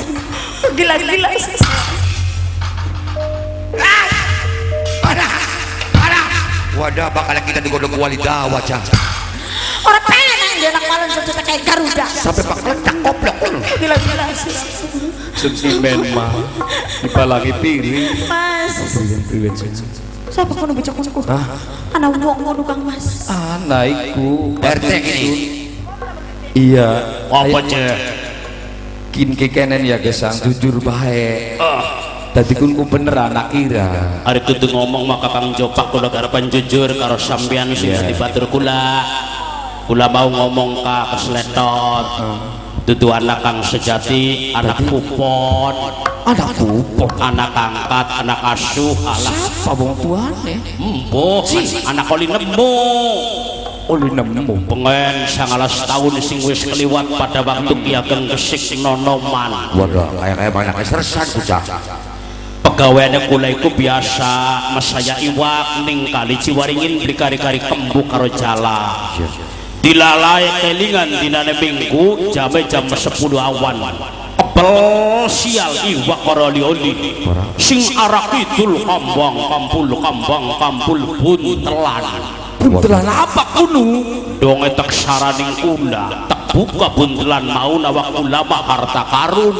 Speaker 4: Wadah bakal kita digodok walidah wajah.
Speaker 3: Orang pengen dia anak malam cucu kayak Garuda.
Speaker 4: Sampai pak letak koplok pun.
Speaker 3: Gila.
Speaker 2: Sentimen mah dipalangi piring.
Speaker 3: Mas,
Speaker 2: Priwen.
Speaker 3: siapa kono bocah kono? Anak wong ngono Kang Mas.
Speaker 2: Anak iku
Speaker 4: RT ini.
Speaker 2: Iya.
Speaker 6: Apa cek?
Speaker 2: Kin kekenen ya gesang jujur bae. Tadi kun ku bener anak kira.
Speaker 6: Hari kudu ngomong maka Kang Jopak kula garapan jujur karo sampean sing dadi batur kula. Kula mau ngomong ka kesletot. Dudu anak kang sejati, anak kupon,
Speaker 2: Anak kupon.
Speaker 6: anak angkat, anak asuh, alah
Speaker 2: Apa wong tuane?
Speaker 6: embuh, anak oli nemu.
Speaker 2: Oli nemu.
Speaker 6: Pengen 19 tahun sing wis keliwat pada waktu Ki Ageng Gesik Nonoman.
Speaker 4: Wadah kayak banyak sersan kucah.
Speaker 6: Pegawainya kula iku biasa mesaya iwak ning Kali Ciwaringin beli kari-kari kembu karo jala. Dilalai kelingan dinane minggu jam 10 awan. Apel sial iwak karo oli-oli. Sing arah kidul kambang kampul buntelan.
Speaker 2: Buntelan apa kuno?
Speaker 6: Donge tek saraning kula. Tak buka buntelan mau nawak ulama harta karun.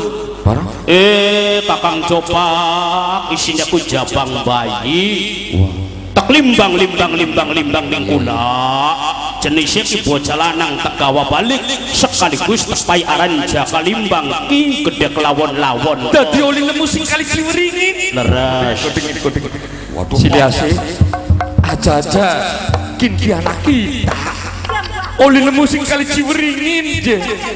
Speaker 6: Kakang Jopak isinya ku jabang bayi. Tak limbang ning kula. Jenisnya ki bocah lanang tegawa balik sekaligus tepai aranja kalimbang ki gede kelawon-lawon.
Speaker 2: Dadi oli nemu sing Kali Ciwringin.
Speaker 6: Leres.
Speaker 2: Siliasi. Aja-aja kin ki anak kita. Oli nemu sing Kali Ciwringin je.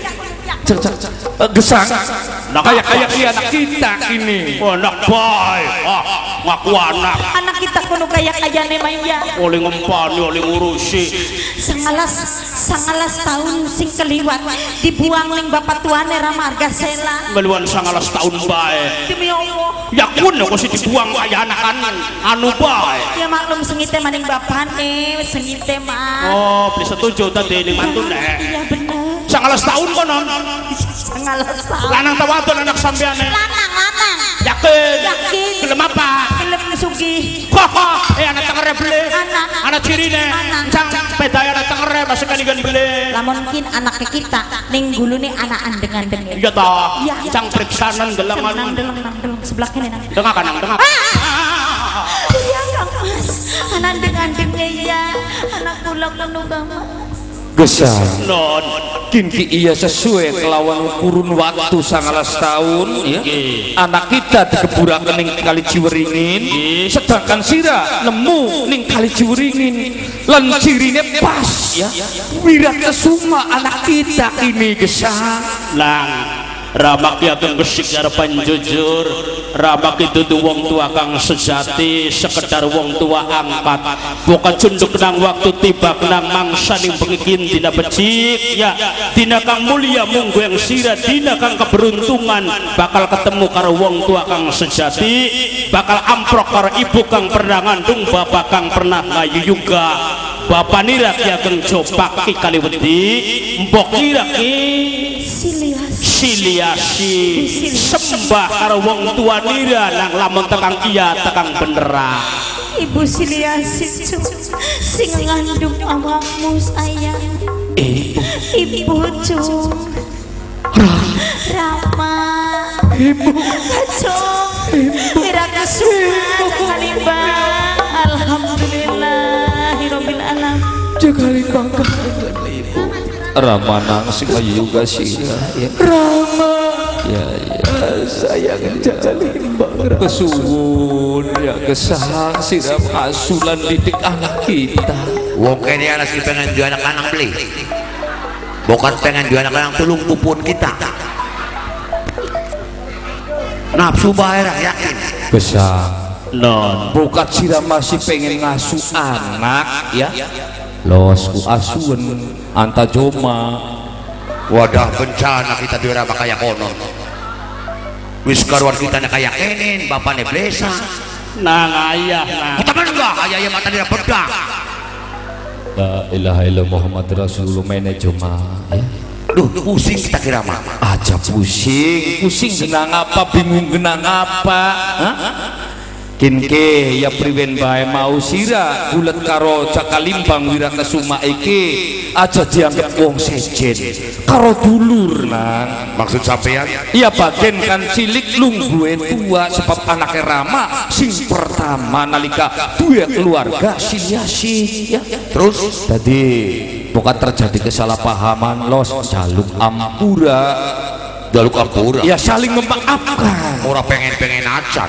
Speaker 2: Gesang. Kayak ki anak kita ini.
Speaker 6: Anak baik. Ngaku anak.
Speaker 3: Anak kita kuno kayak kayane maya.
Speaker 6: Oleh ngempani, oleh ngurusi.
Speaker 3: 19 tahun sing keliwat dibuang ning bapak tuane Rama Argasela.
Speaker 6: Meluan 19 tahun baik.
Speaker 3: Demi Allah.
Speaker 6: Ya kun kok sih dibuang kayak anak anu baik.
Speaker 3: Ya maklum sengite maning bapane, wis sengite mah.
Speaker 6: Oh, bisa setuju tadi ning mantune.
Speaker 3: Iya bener.
Speaker 6: 19 tahun kono.
Speaker 3: 19 tahun.
Speaker 6: Lanang ta wadon anak sampeane?
Speaker 3: Lanang.
Speaker 6: Yakin?
Speaker 3: Yakin.
Speaker 6: Gelem apa?
Speaker 3: Gelem sugih.
Speaker 6: Anak tengere beli. Anak cirine. Cang pedaya anak tengere masuk kan beli.
Speaker 3: Lamun mungkin anak kita ning gulune anak andeng-andeng.
Speaker 6: Iya toh.
Speaker 3: Iya.
Speaker 6: Cang periksanan gelangan.
Speaker 3: Deleng sebelah kene nang.
Speaker 6: Dengak kanang dengak.
Speaker 3: Iya Kang Mas. Anak andeng-andeng ya. Anak kula kuno Kang Mas.
Speaker 2: Gesang.
Speaker 6: Non.
Speaker 2: Kin ki iya sesuai kelawan kurun waktu 19 tahun ya. Anak kita dikeburaken ning Kali Ciwringin, sedangkan sira nemu ning Kali Ciwringin lan cirine pas ya. Wirakesuma anak kita ini gesang.
Speaker 6: Lang Rama Ki Ageng Gesik harapan jujur. Rama ki dudu wong tua kang sejati, sekedar wong tua angkat. Bukan cunduk nang waktu tiba nang mangsa ning pengikin dina becik ya. Dina kang mulia munggu yang sira, dina kang keberuntungan bakal ketemu karo wong tua kang sejati, bakal amprok karo ibu kang pernah ngandung, bapak kang pernah ngayu juga. Bapak nira Ki Ageng Jopak ki Kaliwedi, mbok nira ki Siliasi sembah karo wong tua nira nang lamun tekang iya tekang beneran.
Speaker 3: Ibu Siliasi sing ngandung awakmu sayang. Ibu Cung Rama. Ibu Cung Wirakesuma kalimbang. Alhamdulillahirabbil alamin.
Speaker 2: Cakalimbang kangen ibu. Rama nang sing ayu juga sih ya. Rama ya sayang Cakalimbang kesuwun ya kesang siram asulan didik anak kita.
Speaker 4: Wong kene anak si pengen jual anak beli, bukan pengen jual anak tulung pupun kita. Nafsu bayar yakin
Speaker 2: Kesang non bukan siram masih pengen ngasuh anak ya. Los ku asuhan anta joma
Speaker 4: wadah bencana kita dirama kayak konon wis karuan kita kayak kenen bapaknya blesa
Speaker 6: nang ayah nang
Speaker 4: kita enggak ayah mata dia pedang.
Speaker 2: La ilaha illallah Muhammad Rasulullah mene joma ya.
Speaker 4: Duh pusing kita kira mah
Speaker 2: aja pusing genang apa bingung genang apa kinke ya priwen bae mau sira bulet karo Cakalimbang Wirakesuma iki aja dianggap wong sejen karo dulur nang
Speaker 4: maksud sampean
Speaker 2: iya bagian kan cilik lungguhe tua sebab anaknya Rama sing pertama nalika duwe keluarga siliasi ya
Speaker 4: terus
Speaker 2: tadi bukan terjadi kesalahpahaman los jaluk ampura ya saling memaafkan
Speaker 4: orang pengen aja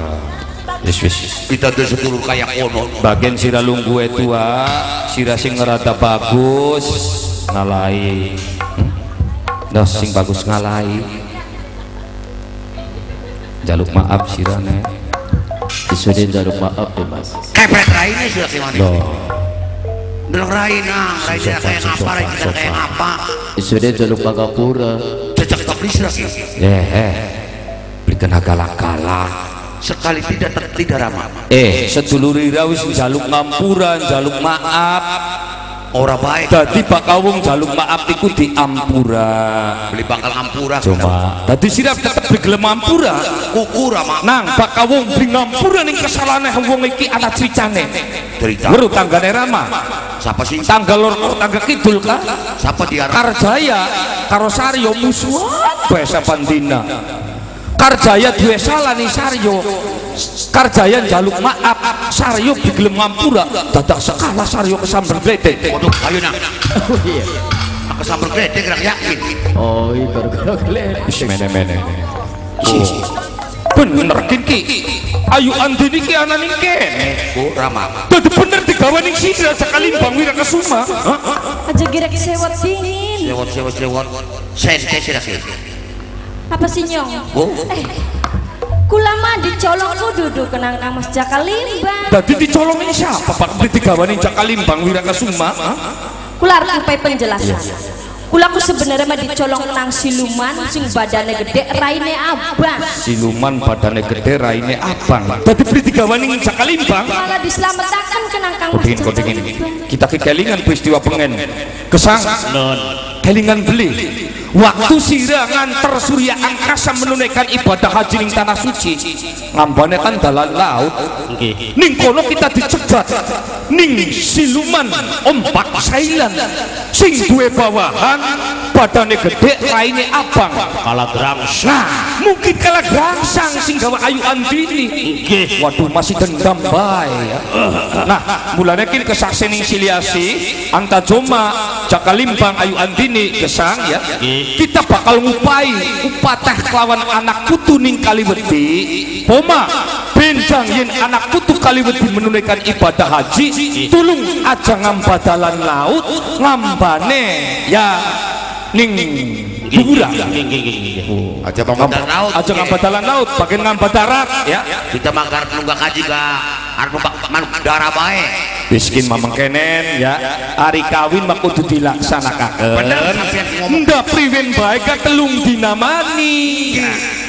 Speaker 4: kita tuh sedulur kayak kono
Speaker 2: bagian sira lunggu tua sira sing ngerada bagus ngalai sing bagus ngalai jaluk maaf sirane disuruh jaluk maaf ya mas
Speaker 4: kepet raine sudah gimana belum raina kayak apa kita kayak apa
Speaker 7: disuruh jaluk pagapura
Speaker 4: cecak tapi sirah
Speaker 2: beli kena galak-galak
Speaker 4: sekali tidak ramah
Speaker 2: sedulur ira wis jaluk ngampuran jaluk maaf
Speaker 4: ora baik
Speaker 2: dadi Pak Kawung jaluk maaf iku diampura
Speaker 4: beli bakal ngampura
Speaker 2: cuma dadi sirap tetep digelem ngampura
Speaker 4: kukura mak
Speaker 2: nang Pak Kawung beli ngampura ning kesalahane wong iki ana cricane
Speaker 4: cerita
Speaker 2: weruh tanggane Rama
Speaker 4: siapa sih
Speaker 2: tangga lor tangga kidul kah
Speaker 4: siapa dia
Speaker 2: Karjaya karo Saryo musuhan bae sapandina Karjaya duwe salah nih Saryo Karjaya jaluk maaf Saryo digelem ngampura dadak sekalah Saryo kesamber gledek
Speaker 4: waduh ayo nak kesamber gledek gerak yakin
Speaker 7: oh iya gara-gara gledek
Speaker 2: wis mene-mene bener ki ayu andini ki ana ning kene
Speaker 4: Rama
Speaker 2: dadi bener digawe ning sira Cakalimbang Wirakesuma
Speaker 3: aja girek sewot dingin
Speaker 4: sewot sente sira
Speaker 3: apa sih nyong kula mah dicolong ku duduk kenang Mas Cakalimbang
Speaker 2: dadi dicolongin siapa Pak digawe ning Cakalimbang Wirakesuma
Speaker 3: kula arep upai penjelasan kula ku sebenarnya mah dicolong nang siluman sing badane gede raine abang
Speaker 2: siluman badane gede raine abang dadi beli digawe ning Cakalimbang
Speaker 3: malah dislametaken kenang Mas
Speaker 2: Cakalimbang kita kekelingan peristiwa pengen kesang kelingan beli waktu sira nganter surya angkasa menunaikan ibadah haji ning tanah suci ngambane kan dalan laut ning kono kita dicegat ning siluman ombak sailan sing duwe bawahan badane gede raine abang
Speaker 6: kalah grangsang
Speaker 2: nah mungkin kalah grangsang sing gawe ayu andini waduh masih dendam bae ya. Nah mulane kin kesaksian ning siliasi anta joma Cakalimbang ayu andini gesang ya kita bakal ngupai upateh kelawan anak putu ning Kaliwedi poma benjang yen anak putu Kaliwedi menunaikan ibadah haji tulung aja ngambadalan laut ngambane ya ning hiburan
Speaker 4: aja ngambadalan laut
Speaker 2: aja ngambadalan laut bagian ngambat darat ya
Speaker 4: kita manggar nunggak haji ka arep manuk darah bae
Speaker 2: miskin mamang kenen ya hari kawin mah kudu dilaksanakan ndak priwen bae ka telung dina mani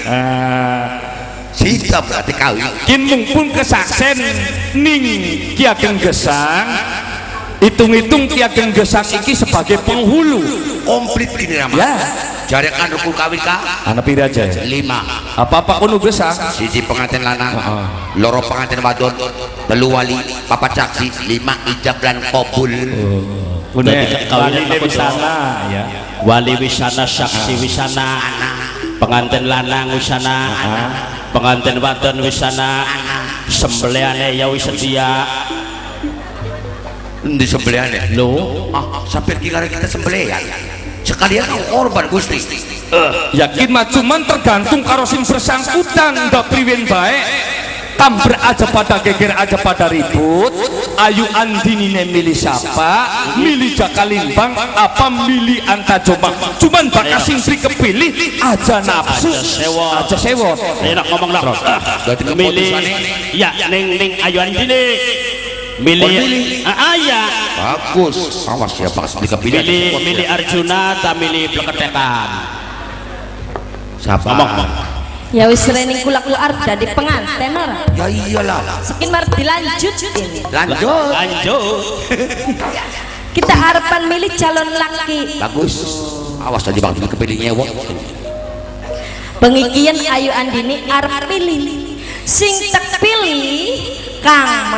Speaker 4: sikap berarti kawin
Speaker 2: kin mumpun kesaksen ning Ki Ageng Gesang hitung-hitung Ki Ageng Gesang iki sebagai penghulu
Speaker 4: komplit gini Rama
Speaker 2: ya
Speaker 4: jarekan rukun kawin ka
Speaker 2: anak pira aja
Speaker 4: 5
Speaker 2: apa-apa kono Gesang
Speaker 4: siji pengantin lanang loro pengantin wadon 3 wali 4 saksi 5 ijab lan qabul
Speaker 6: wali wisana ya wali wisana saksi wisana pengantin lanang wisana pengantin wadon wisana sembelihane ya wis sedia
Speaker 4: di sembelihan
Speaker 5: Loh,
Speaker 4: sampai kira kita sembelihan sekalian korban Gusti.
Speaker 2: Yakin mah cuman tergantung karo sing bersangkutan ndak priwen bae. Kamber aja pada geger aja pada ribut. Ayu Andinine milih siapa? Milih Jaka Limbang apa milih Anta Jombang? Cuman bakal sing kepilih aja nafsu aja sewot.
Speaker 5: enak ngomong lah. Milih ya ning Ayu Andini. Milih ya.
Speaker 4: Bagus. Awas ya pas dikepilih.
Speaker 5: Milih Arjuna tak milih Pleketekan.
Speaker 4: Siapa?
Speaker 3: Ya wis rening kula-kula arep dadi penganten ora?
Speaker 4: Ya iyalah.
Speaker 3: Sekin mar dilanjut ini.
Speaker 4: Lanjut.
Speaker 3: Kita harapan milih calon laki.
Speaker 4: Bagus. Awas aja bang kepilih nyewok.
Speaker 3: Pengikian Ayu Andini arep pilih. Sing tak pilih Kang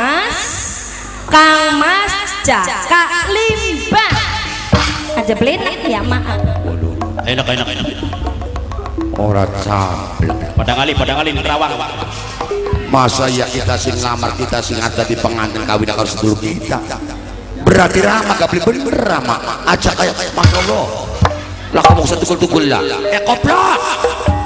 Speaker 3: Mas Jaka Limbang. Aja belenak ya maaf.
Speaker 5: Enak.
Speaker 4: Orang sableng.
Speaker 5: Pada kali nerawang.
Speaker 4: Masa ya kita sing ngamar kita sing ada di pengantin kawin karo sedulur kita. Berarti Rama gak beli bener Rama. Aja kayak Masya Allah. Lah ngomong setukul-tukul lah. Koplak.